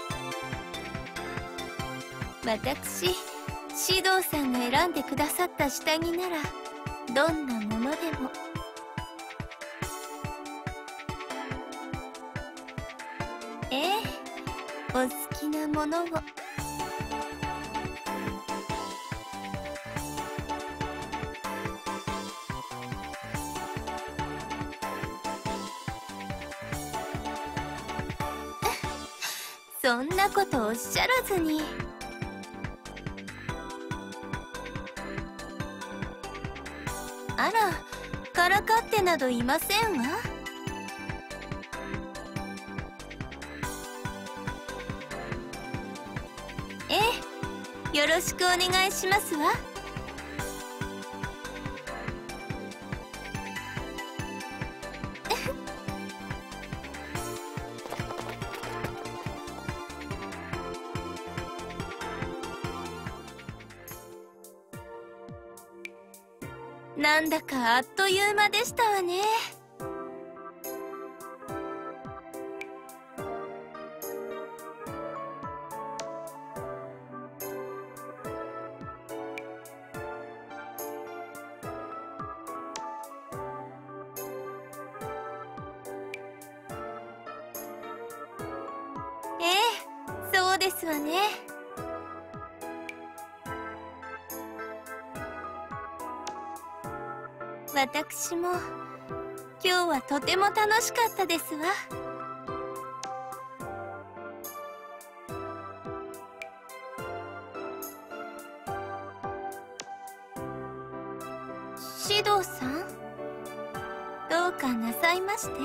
Speaker 3: 私、指導さんが選んでくださった下着ならどんなものでも。ええ、お好きなものを。そんなことおっしゃらずに。あら、からかってなどいませんわ。ええ、よろしくお願いしますわ。なんだかあっという間でしたわね。ええ、そうですわね。私も今日はとても楽しかったですわ。指導さん、どうかなさいまして？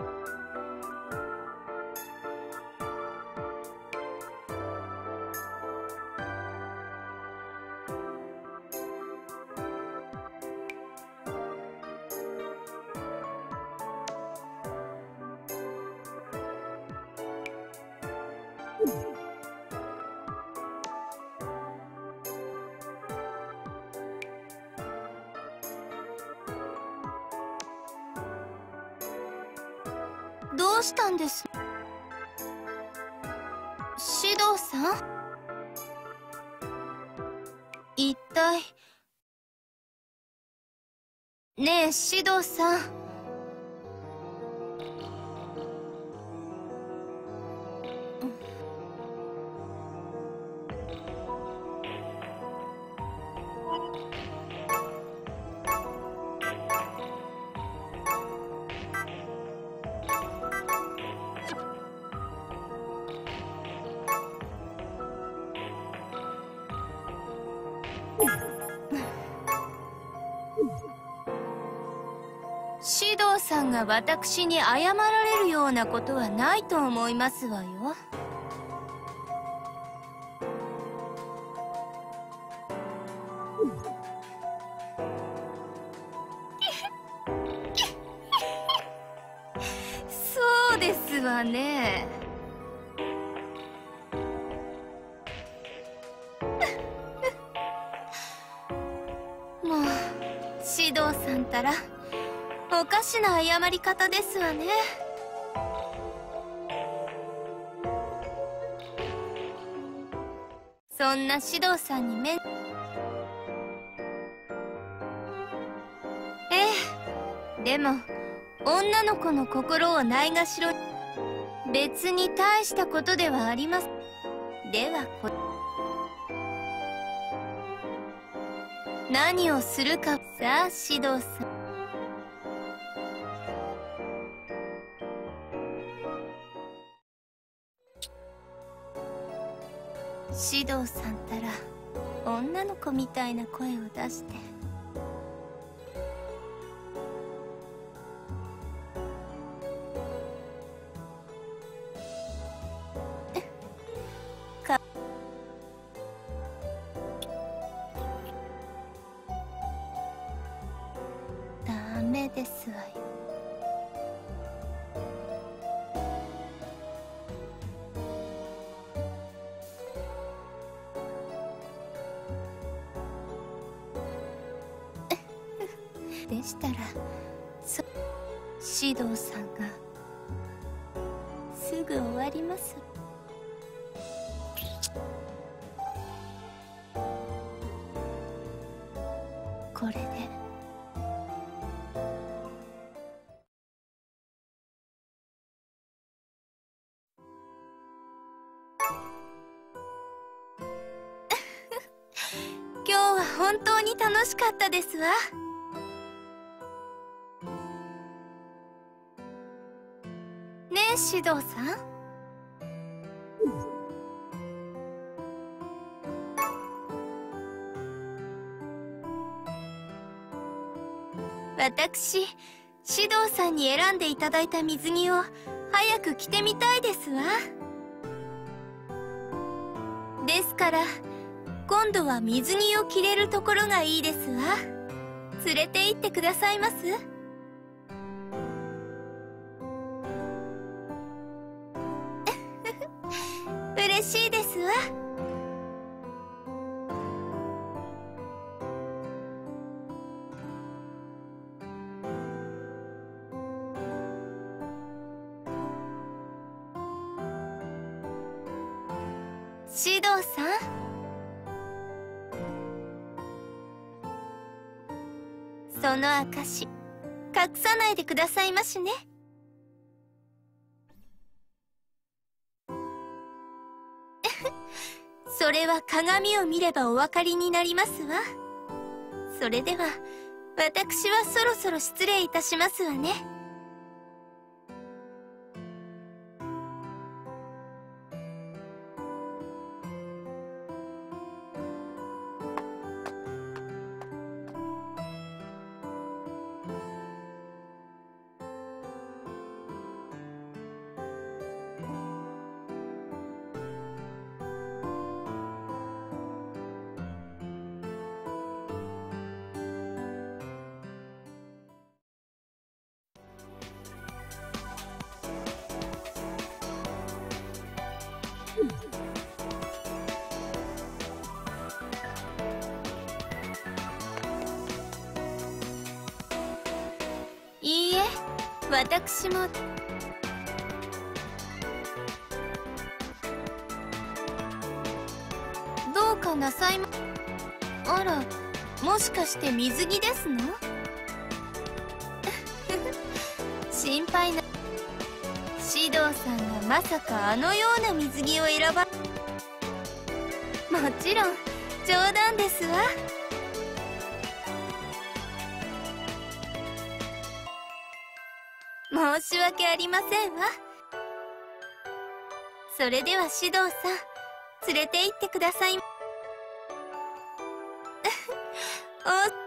Speaker 3: どうしたんです？指導さん？一体。ねえ指導さん。指導さんが私に謝られるようなことはないと思いますわよ。そうですわね。もう指導さんたらおかしな謝り方ですわね。そんな指導さんにめんええ、でも女の子の心をないがしろ、別に大したことではあります。ではこ何をするか。さあ指導さん、 指導さんたら女の子みたいな声を出して。かダメですわよ。でしたらそ指導さんがすぐ終わります。これで今日は本当に楽しかったですわ。ねえ指導さん。私指導さんに選んでいただいた水着を早く着てみたいですわ。ですから今度は水着を着れるところがいいですわ。連れて行ってくださいます？嬉しいですわ。指導さん、その証隠さないでくださいましね。それは鏡を見ればお分かりになりますわ。それでは私はそろそろ失礼いたしますわね。いいえ、私も。どうかなさいま。あら、もしかして水着ですの？心配な。指導さんがまさかあのような水着を選ば。もちろん冗談ですわ。申し訳ありませんわ。それでは指導さん、連れて行ってください。お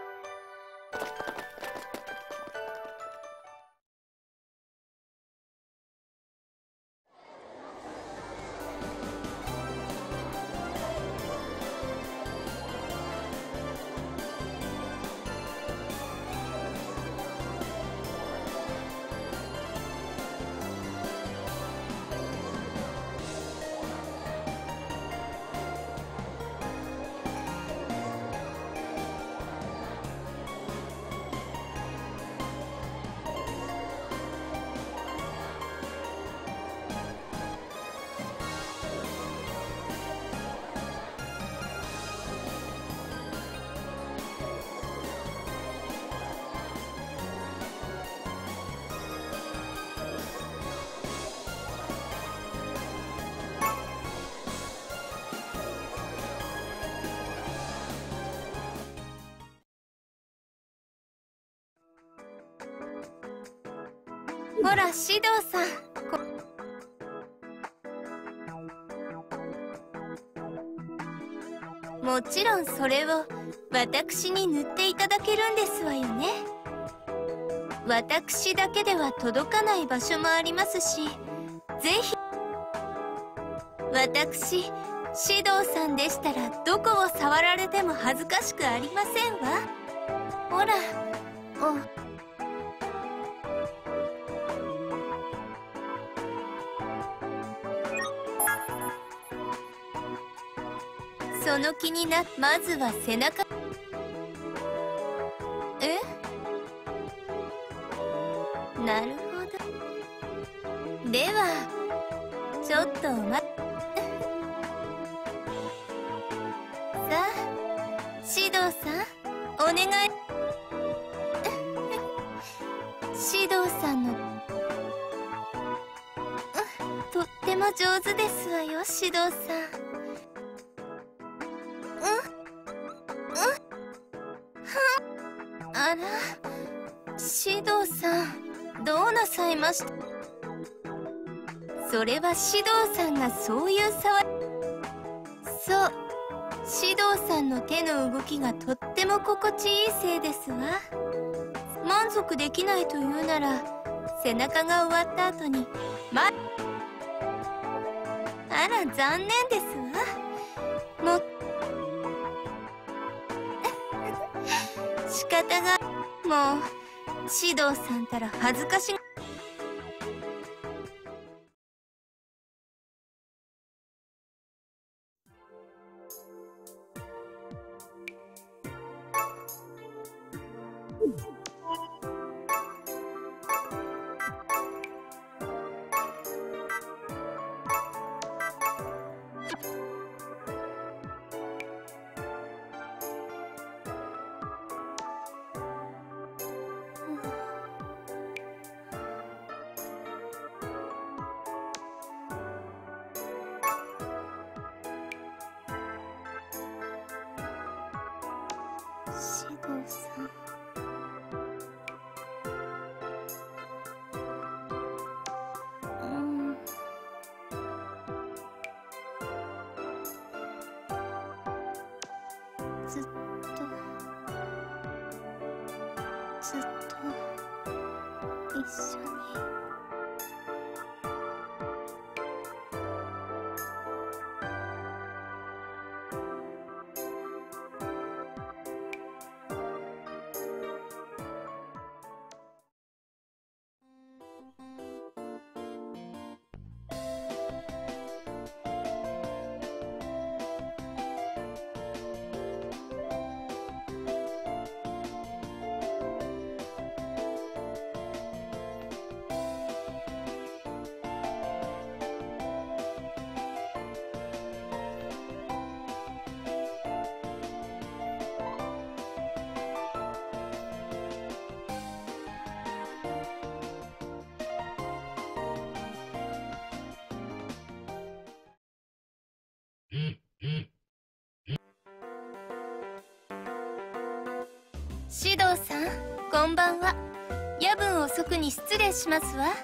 Speaker 3: ほら指導さん、こもちろんそれを私に塗っていただけるんですわよね。私だけでは届かない場所もありますし、ぜひ私シドウさんでしたらどこを触られても恥ずかしくありませんわ。ほら、おその気にな、まずは背中。え？なるほど。ではちょっとお待っさあ、シドウさんお願い。シドウさんのとっても上手ですわよ、シドウさん。あら、シドウさんどうなさいました？それはシドウさんがそういう触り。そう、シドウさんの手の動きがとっても心地いいせいですわ。満足できないというなら背中が終わった後にまあら残念ですわ。も仕方がもうシドウさんたら恥ずかしがシドウさん。うんずっとずっと一緒に。シドウさん、こんばんは。夜分遅くに失礼しますわ。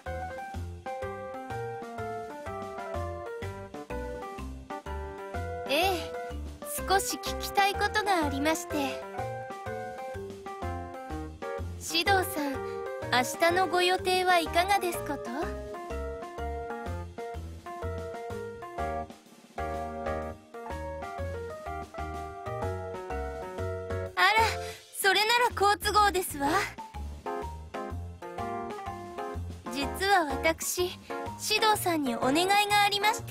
Speaker 3: ええ、少し聞きたいことがありまして。シドウさん、明日のご予定はいかがですこと？それなら好都合ですわ。実は私、シドウさんにお願いがありまして。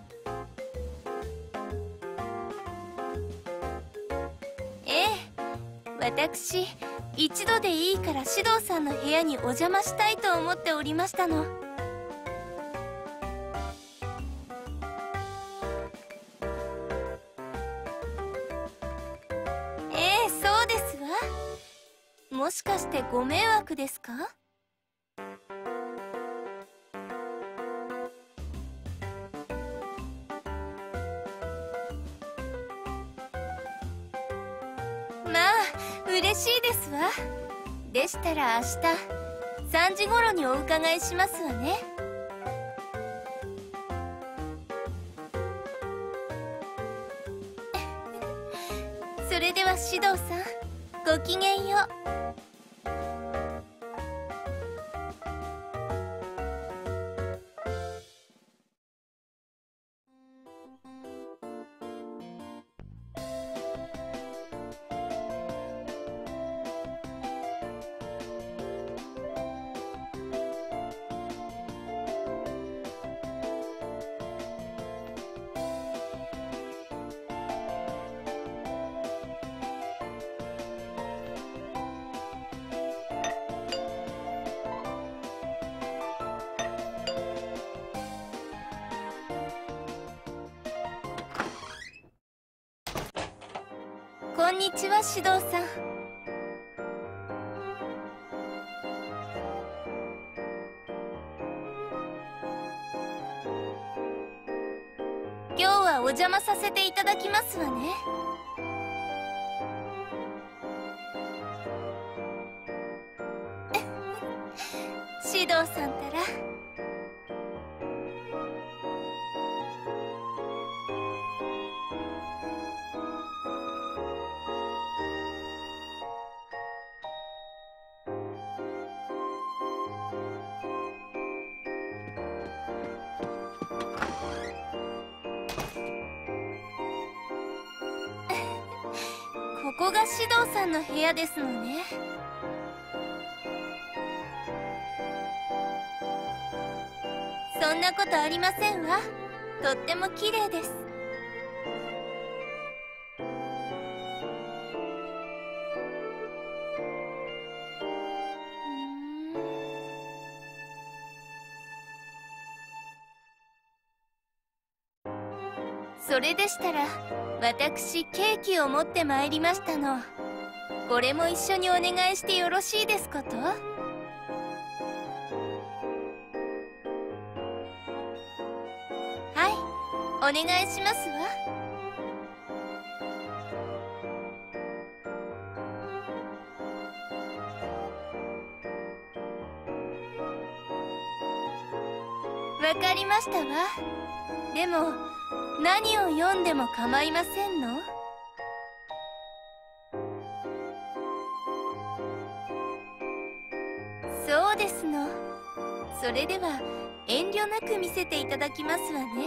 Speaker 3: ええ、私一度でいいからシドウさんの部屋にお邪魔したいと思っておりましたの。もしかしてご迷惑ですか？まあ嬉しいですわ。でしたら明日さんじ頃にお伺いしますわね。 は指導さん、ごきげんよう。こんにちは、指導さん。今日はお邪魔させていただきますわね。指導さんたら。ここが指導さんの部屋ですのね。そんなことありませんわ。とっても綺麗です。それでしたら私ケーキを持ってまいりましたの。これも一緒にお願いしてよろしいですこと？はい、お願いしますわ。わかりましたわ。でも何を読んでも構いませんの？そうですの。それでは遠慮なく見せていただきますわね。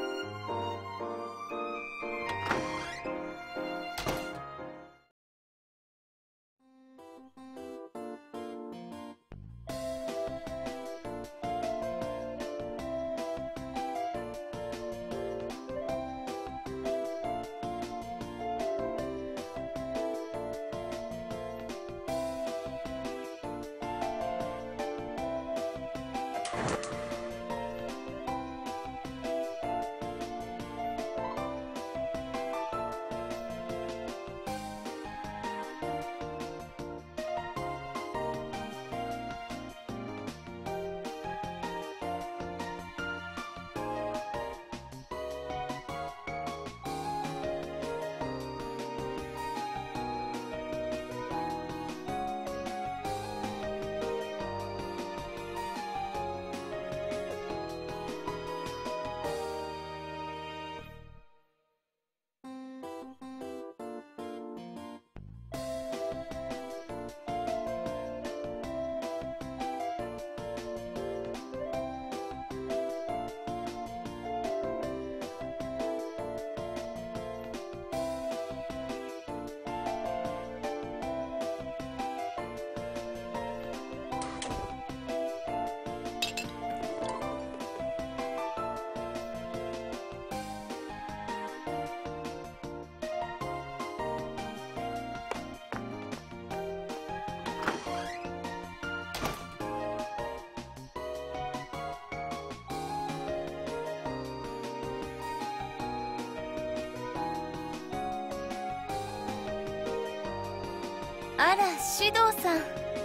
Speaker 3: あら、指導さん。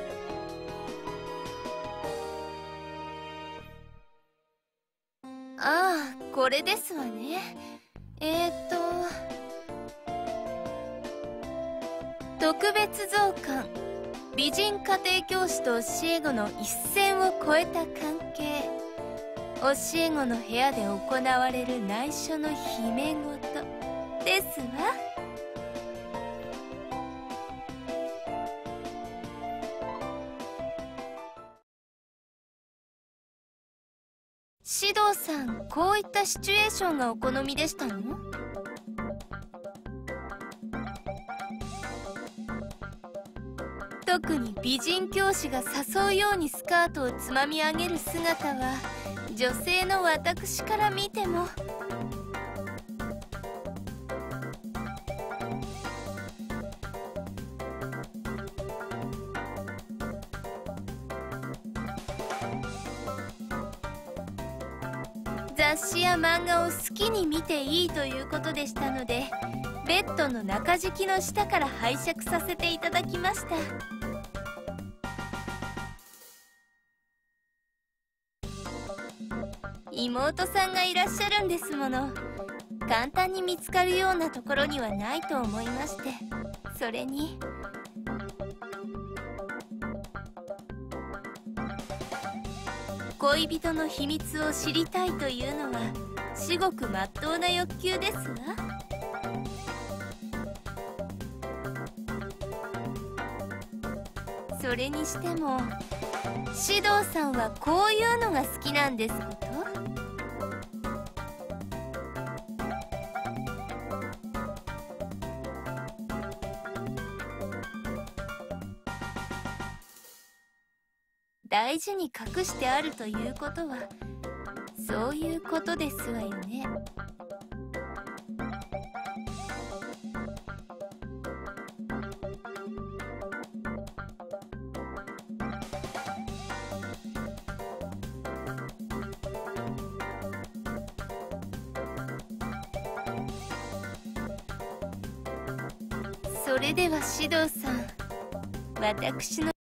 Speaker 3: ああ、これですわね。えーっと特別増刊、美人家庭教師と教え子の一線を越えた関係、教え子の部屋で行われる内緒の秘め事ですわ。 指導さん、こういったシチュエーションがお好みでしたの？特に美人教師が誘うようにスカートをつまみ上げる姿は、女性の私から見ても雑誌や漫画を好きに見ていいということでしたので、ベッドの中敷きの下から拝借させていただきました。妹さんがいらっしゃるんですもの。簡単に見つかるようなところにはないと思いまして、それに恋人の秘密を知りたいというのは至極まっとうな欲求ですわ。それにしても指導さんはこういうのが好きなんですこと？大事に隠してあるということはそういうことですわよね。それでは指導さん、私の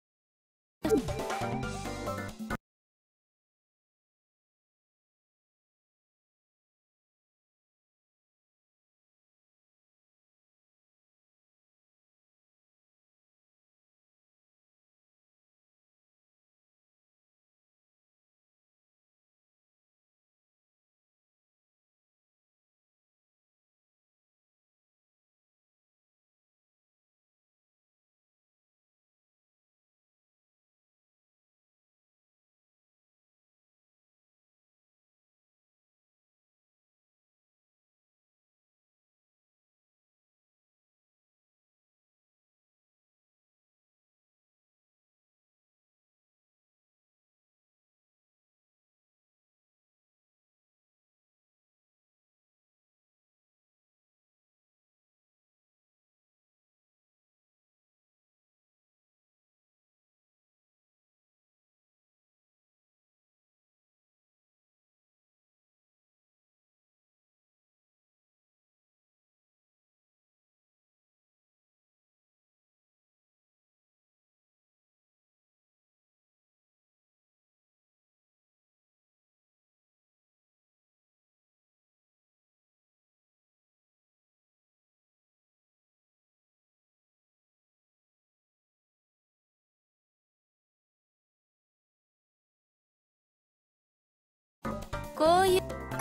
Speaker 3: こういう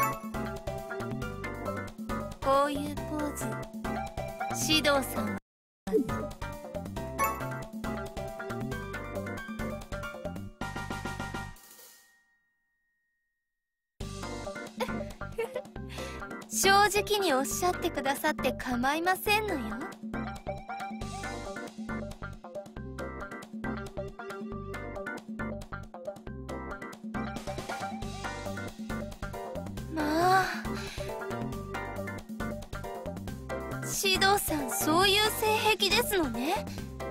Speaker 3: こういうポーズ、指導さんは正直におっしゃってくださって構いませんのよ。まあ、指導さん、そういう性癖ですのね。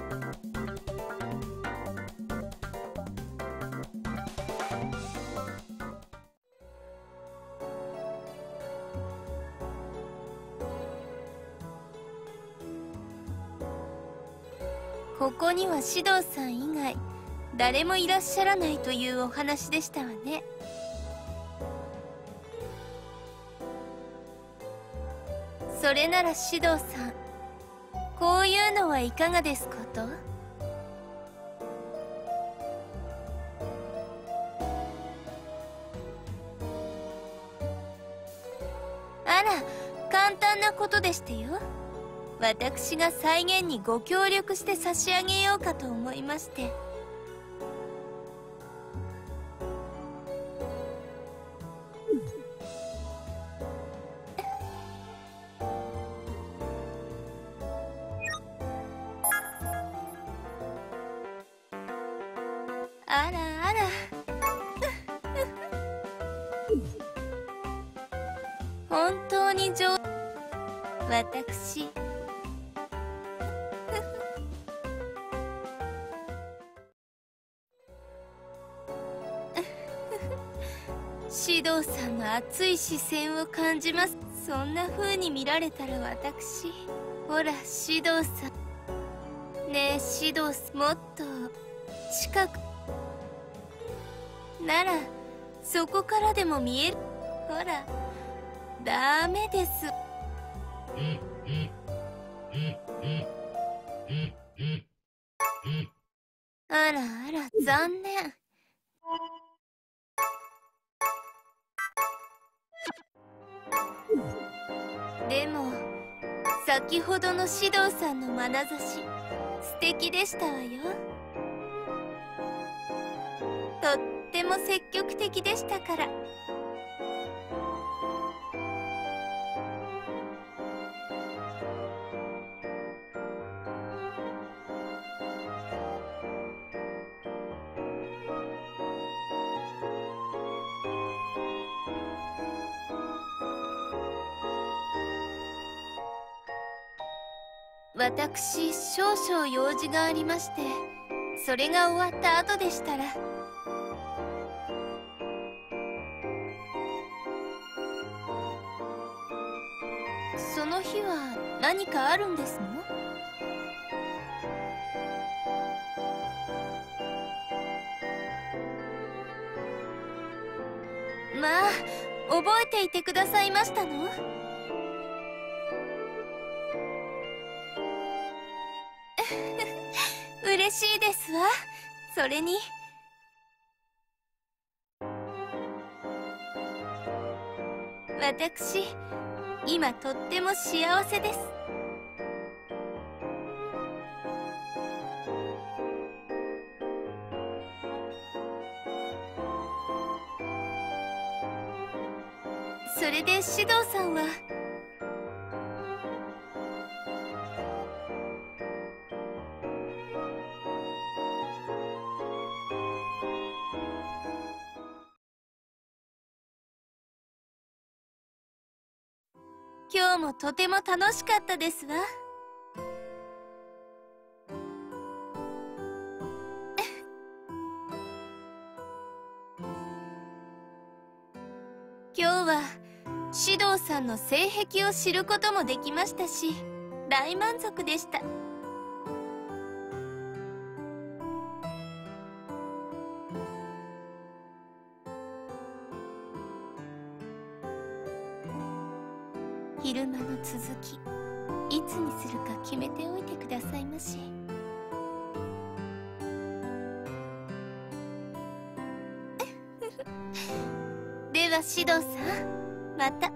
Speaker 3: ここには指導さん以外誰もいらっしゃらないというお話でしたわね。それなら指導さん、こういうのはいかがですこと？あら、簡単なことでしてよ。私が再現にご協力して差し上げようかと思いまして。 あらあら本当に上私シドさんの熱い視線を感じます。そんな風に見られたら私、ほらシドさん、ねえシドさん、もっと近くならそこからでも見える。ほらダメです。あらあら残念。でも先ほどのシドさんの眼差し素敵でしたわよ。とっても積極的でしたから。私少々用事がありまして、それが終わった後でしたら。その日は何かあるんですの？まあ覚えていてくださいましたの？嬉しいですわ。それに私今とっても幸せです。それでシドさんは今日もとても楽しかったですわ。今日はシドさんの性癖を知ることもできましたし、大満足でした。昼間の続きいつにするか決めておいてくださいまし。ではシドさん、また。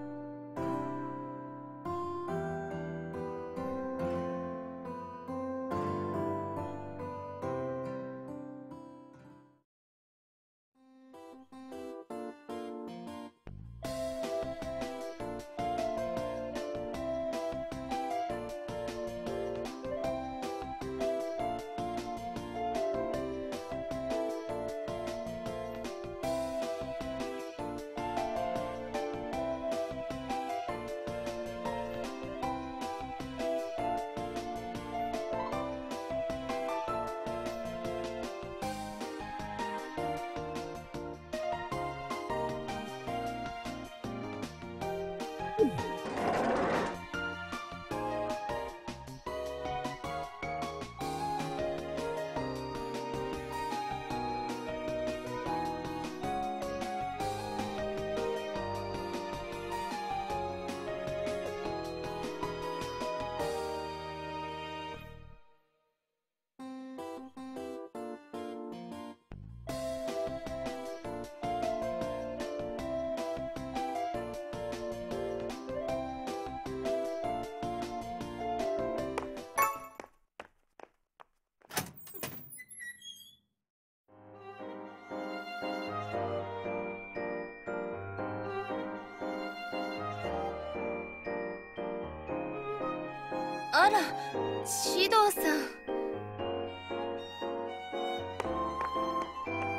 Speaker 3: あら、シドさん。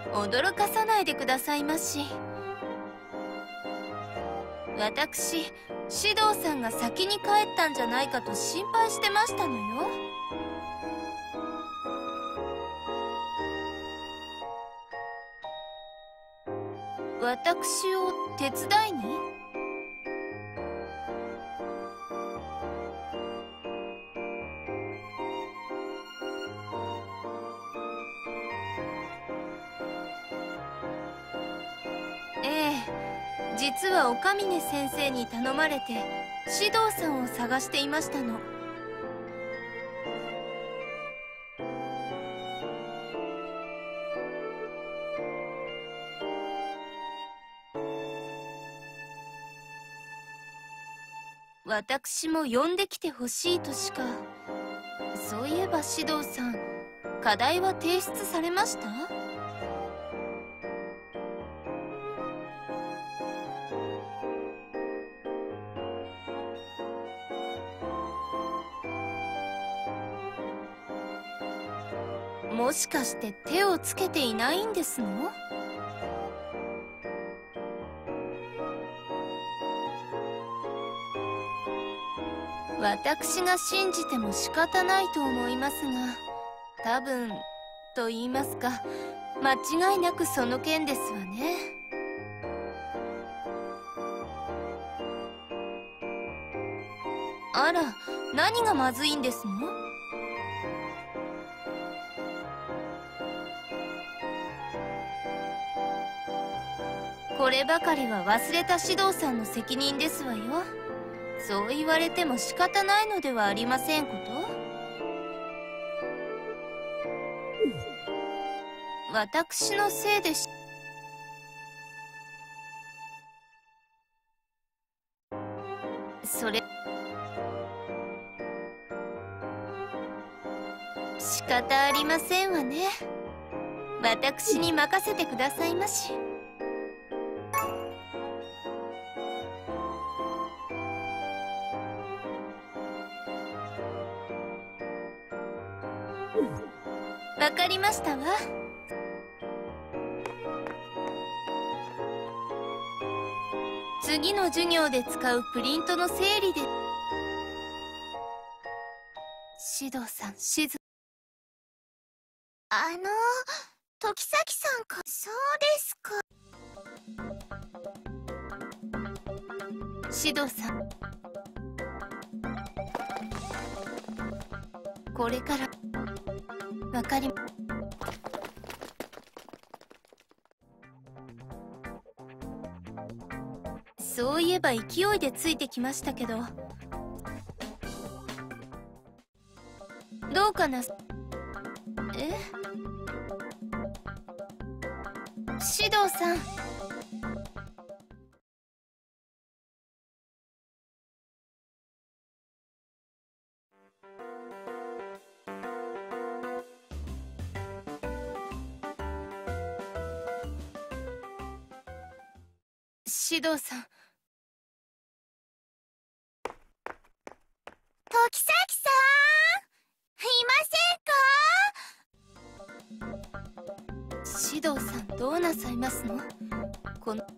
Speaker 3: 驚かさないでくださいまし。私、シドウさんが先に帰ったんじゃないかと心配してましたのよ。私を手伝いに？ええ、実は岡峰先生に頼まれてシドウさんを探していましたの。私も呼んできてほしいとしか。そういえばシドウさん、課題は提出されました？もしかして手をつけていないんですの？私が信じても仕方ないと思いますが、多分と言いますか、間違いなくその件ですわね。あら、何がまずいんですの？こればかりは忘れた指導さんの責任ですわよ。そう言われても仕方ないのではありませんこと？私のせいでし。それ仕方ありませんわね。私に任せてくださいまし。わかりましたわ。次の授業で使うプリントの整理で。指導さん、しず。
Speaker 4: あの、時咲さんか。そうですか。
Speaker 3: 指導さん。これから。わかり。そういえば勢いでついてきましたけど、どうかな。え？指導さん。指導さん。
Speaker 4: 時咲さん、いませんか？
Speaker 3: 指導さん、どうなさいますの？この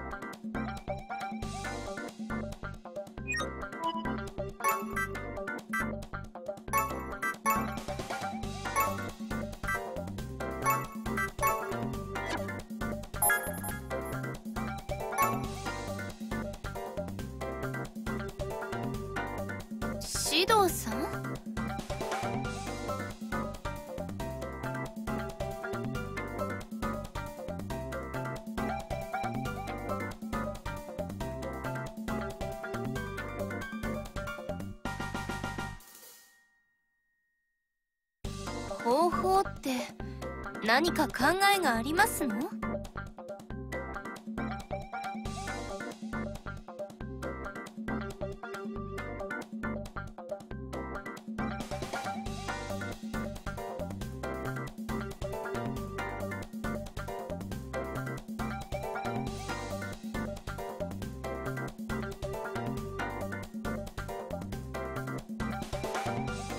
Speaker 3: 指導さん？方法って何か考えがありますの？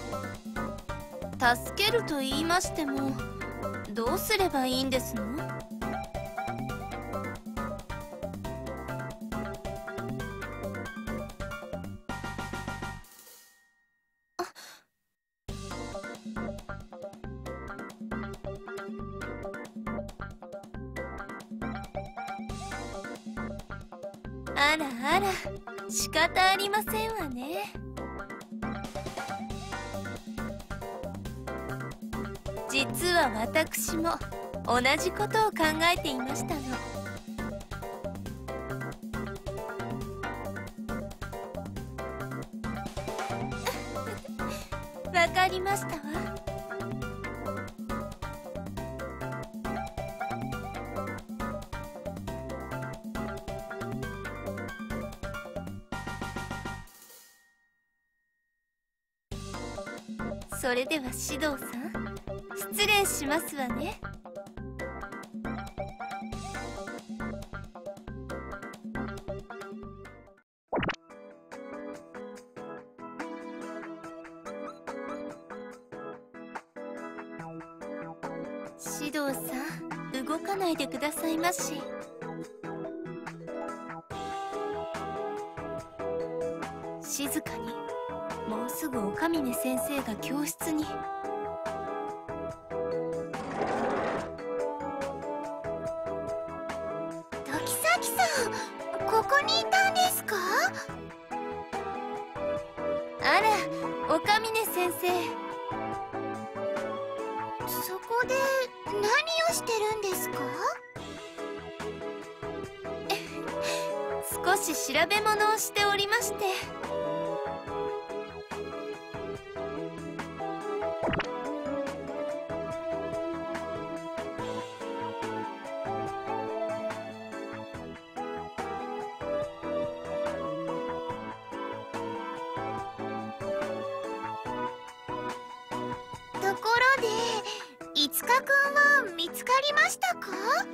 Speaker 3: 助けると言いましても、どうすればいいんですの？ あらあら、仕方ありませんわね。実は私も同じことを考えていましたの。わかりましたわ。それでは指導さん、失礼しますわね。指導さん、動かないでくださいまし。静かに。もうすぐ岡峰先生が教室に。
Speaker 4: 時咲さん、ここにいたんですか？
Speaker 3: あら、岡峰先生。
Speaker 4: そこで何をしてるんですか？
Speaker 3: 少し調べ物をしておりまして。
Speaker 4: ところで、いつかくんは見つかりましたか？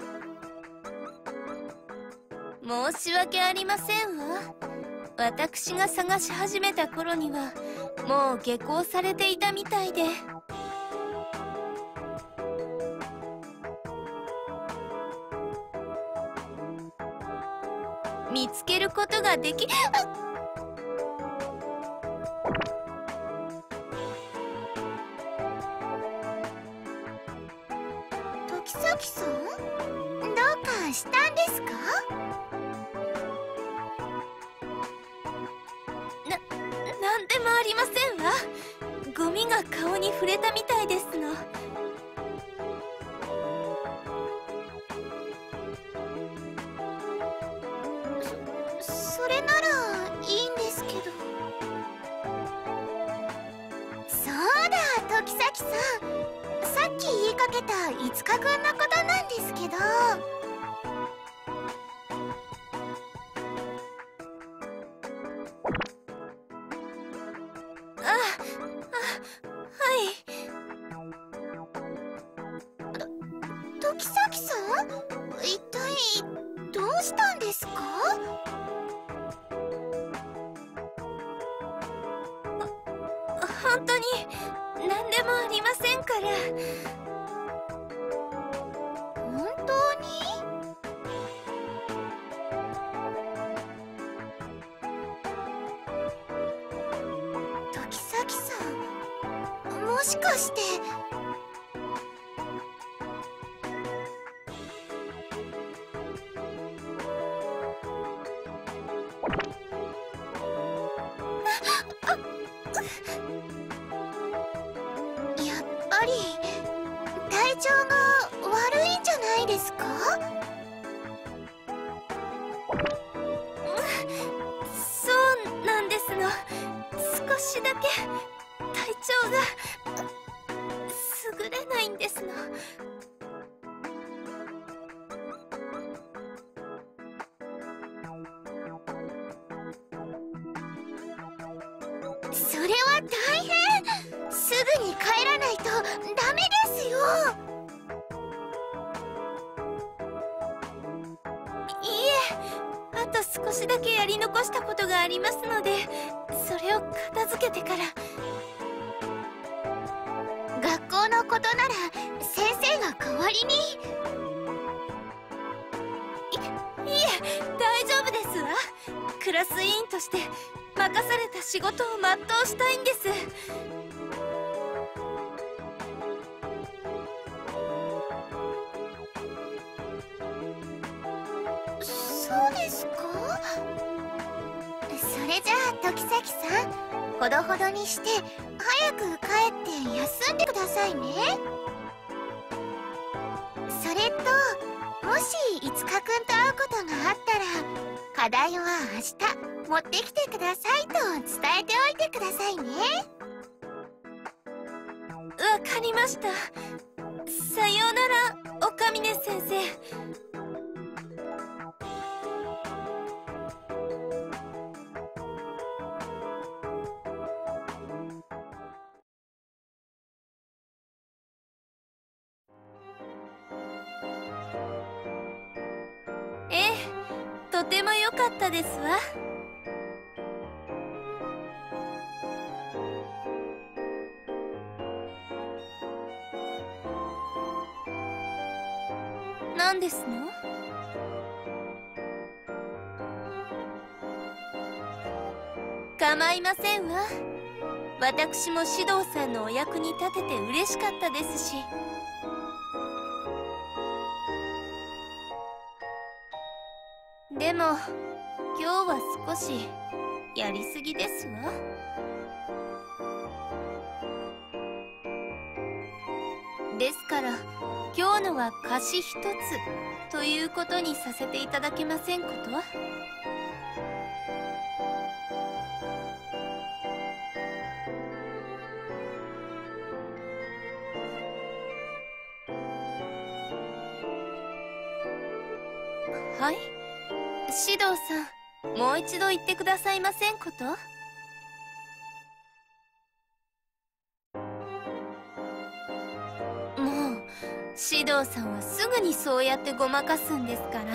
Speaker 3: 申し訳ありませんわ。私が探し始めた頃にはもう下校されていたみたいで。見つけることができ、
Speaker 4: 時咲さん、どうかしたんですか？
Speaker 3: な、なんでもありませんわ。ゴミが顔に触れたみたいですの。
Speaker 4: そ、それならいいんですけど。そうだ、時咲さん、さっき言いかけたいつかくんのことなんですけど。
Speaker 3: あ、あ、はい。
Speaker 4: 時咲さん、一体どうしたんですか？
Speaker 3: 本当に何でもありませんから。
Speaker 4: 本当に？時咲さん、もしかして。やっぱり体調が悪いんじゃないですか？
Speaker 3: そうなんですの。少しだけ体調が優れないんですの。
Speaker 4: それは大変！すぐに帰らないとダメですよ！
Speaker 3: いいえ、あと少しだけやり残したことがありますので、それを片付けてから。
Speaker 4: 学校のことなら先生が代わりに。
Speaker 3: いいえ、大丈夫ですわ。クラス委員として任された仕事を全うしたいんです。
Speaker 4: そうですか？ それじゃあ時咲さん、ほどほどにして早く帰って休んでくださいね。それと、もしいつかくんと会うことがあったら、課題は明日持ってきてくださいと伝えておいてくださいね。
Speaker 3: わかりました。さようなら、岡峰先生。ええ、とても良かったですわ。何ですの？構いませんわ。私も獅童さんのお役に立てて嬉しかったですし。でも今日は少しやりすぎですわ。ですから今日のは貸し一つということにさせていただけませんこと？はい、獅童さん、もう一度言ってくださいませんこと？もう獅童さんはすぐにそうやってごまかすんですから。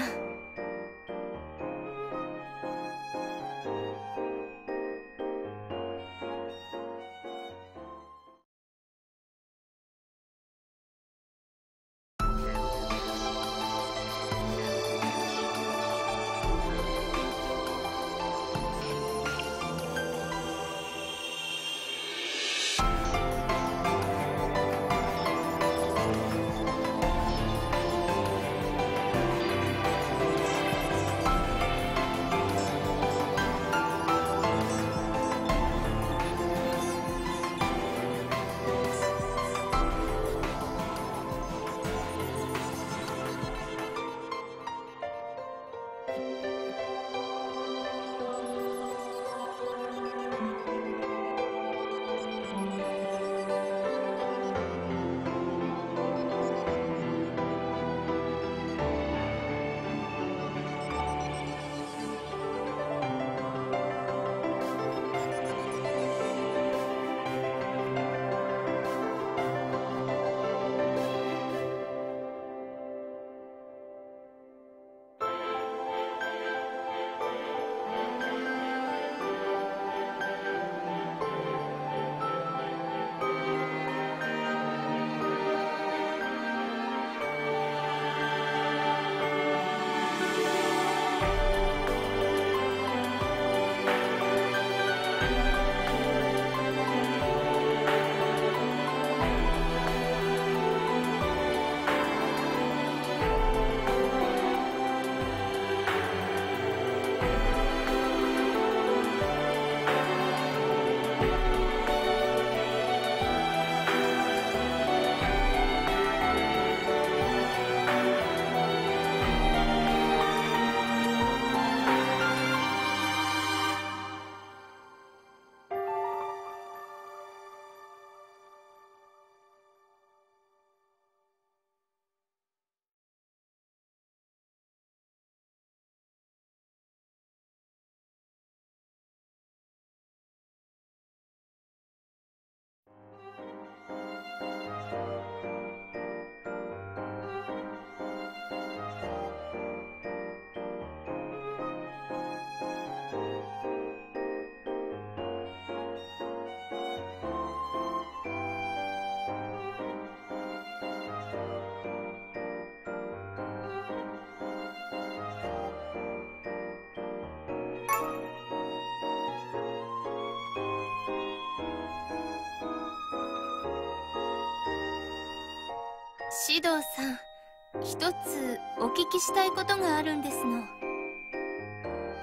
Speaker 3: 獅童さん、一つお聞きしたいことがあるんですの。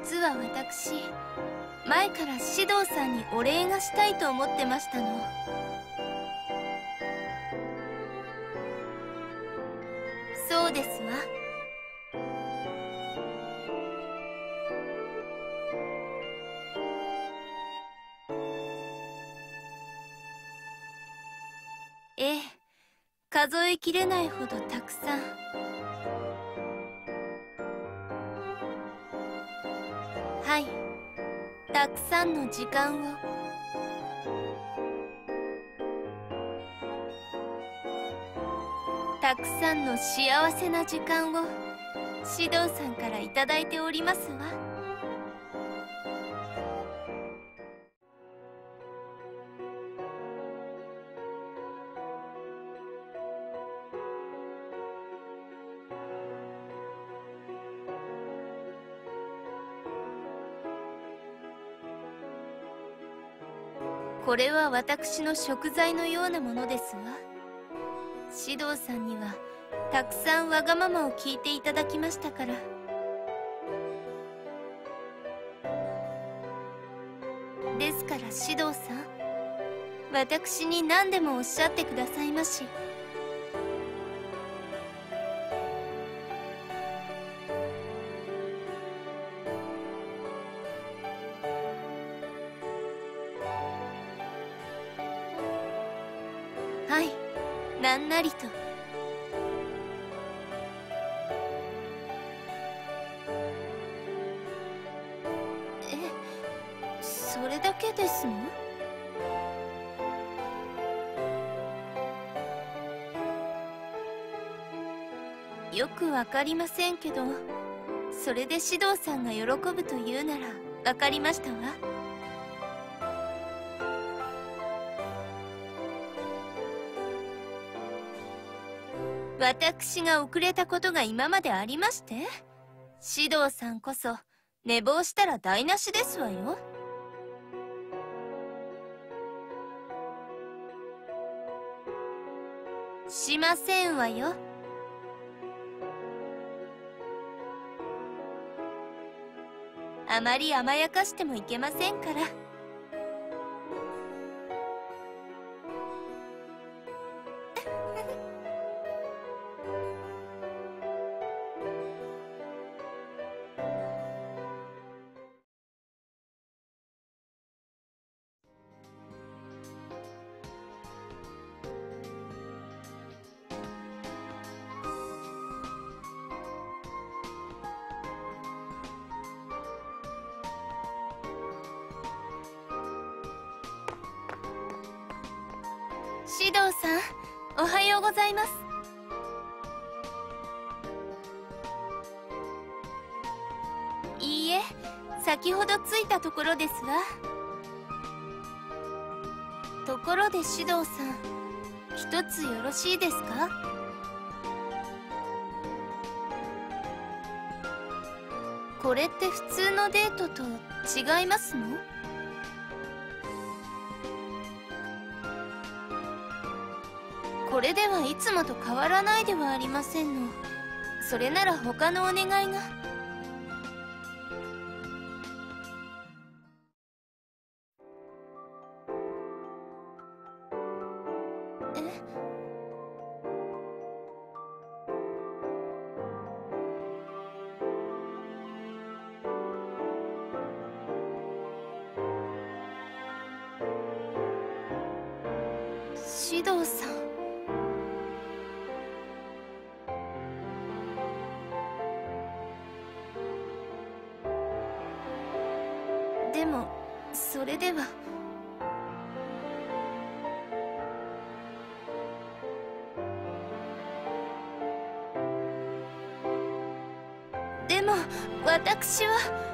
Speaker 3: 実は私前から指導さんにお礼がしたいと思ってましたの。そうですわ。ええ、数えきれないほどたくさん。はい、たくさんの時間を。たくさんの幸せな時間を指導さんからいただいておりますわ。これは私の食材のようなものですわ。指導さんにはたくさんわがままを聞いていただきましたから。ですから指導さん、私に何でもおっしゃってくださいまし。はい、なんなりと。え、それだけですの？よくわかりませんけど、それで指導さんが喜ぶというならわかりましたわ。私が遅れたことが今までありまして、指導さんこそ寝坊したら台無しですわよ。しませんわよ。あまり甘やかしてもいけませんから。指導さん、おはようございます。いいえ、先ほど着いたところですわ。ところで指導さん、一つよろしいですか？これって普通のデートと違いますの？これではいつもと変わらないではありませんの。それなら他のお願いが。え？指導さん。でもそれでは。でも私は。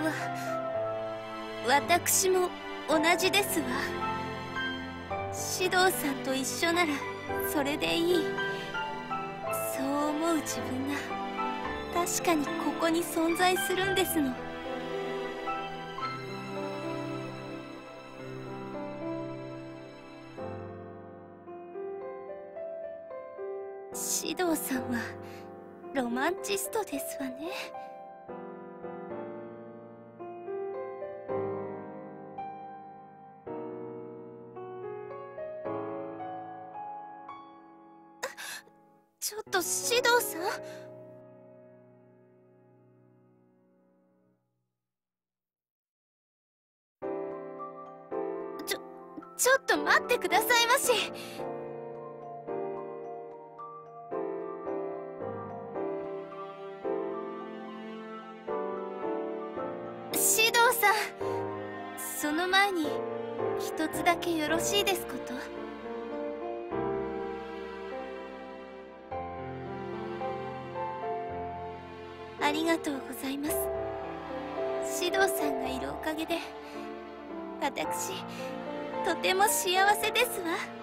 Speaker 3: わ私も同じですわ。シドウさんと一緒ならそれでいい、そう思う自分が確かにここに存在するんですの。シドウさんはロマンチストですわね。ちょっとシドウさん、ちょちょっと待ってくださいまし。シドウさん、その前に一つだけよろしいですこと？ありがとうございます。シドウさんがいるおかげで私とても幸せですわ。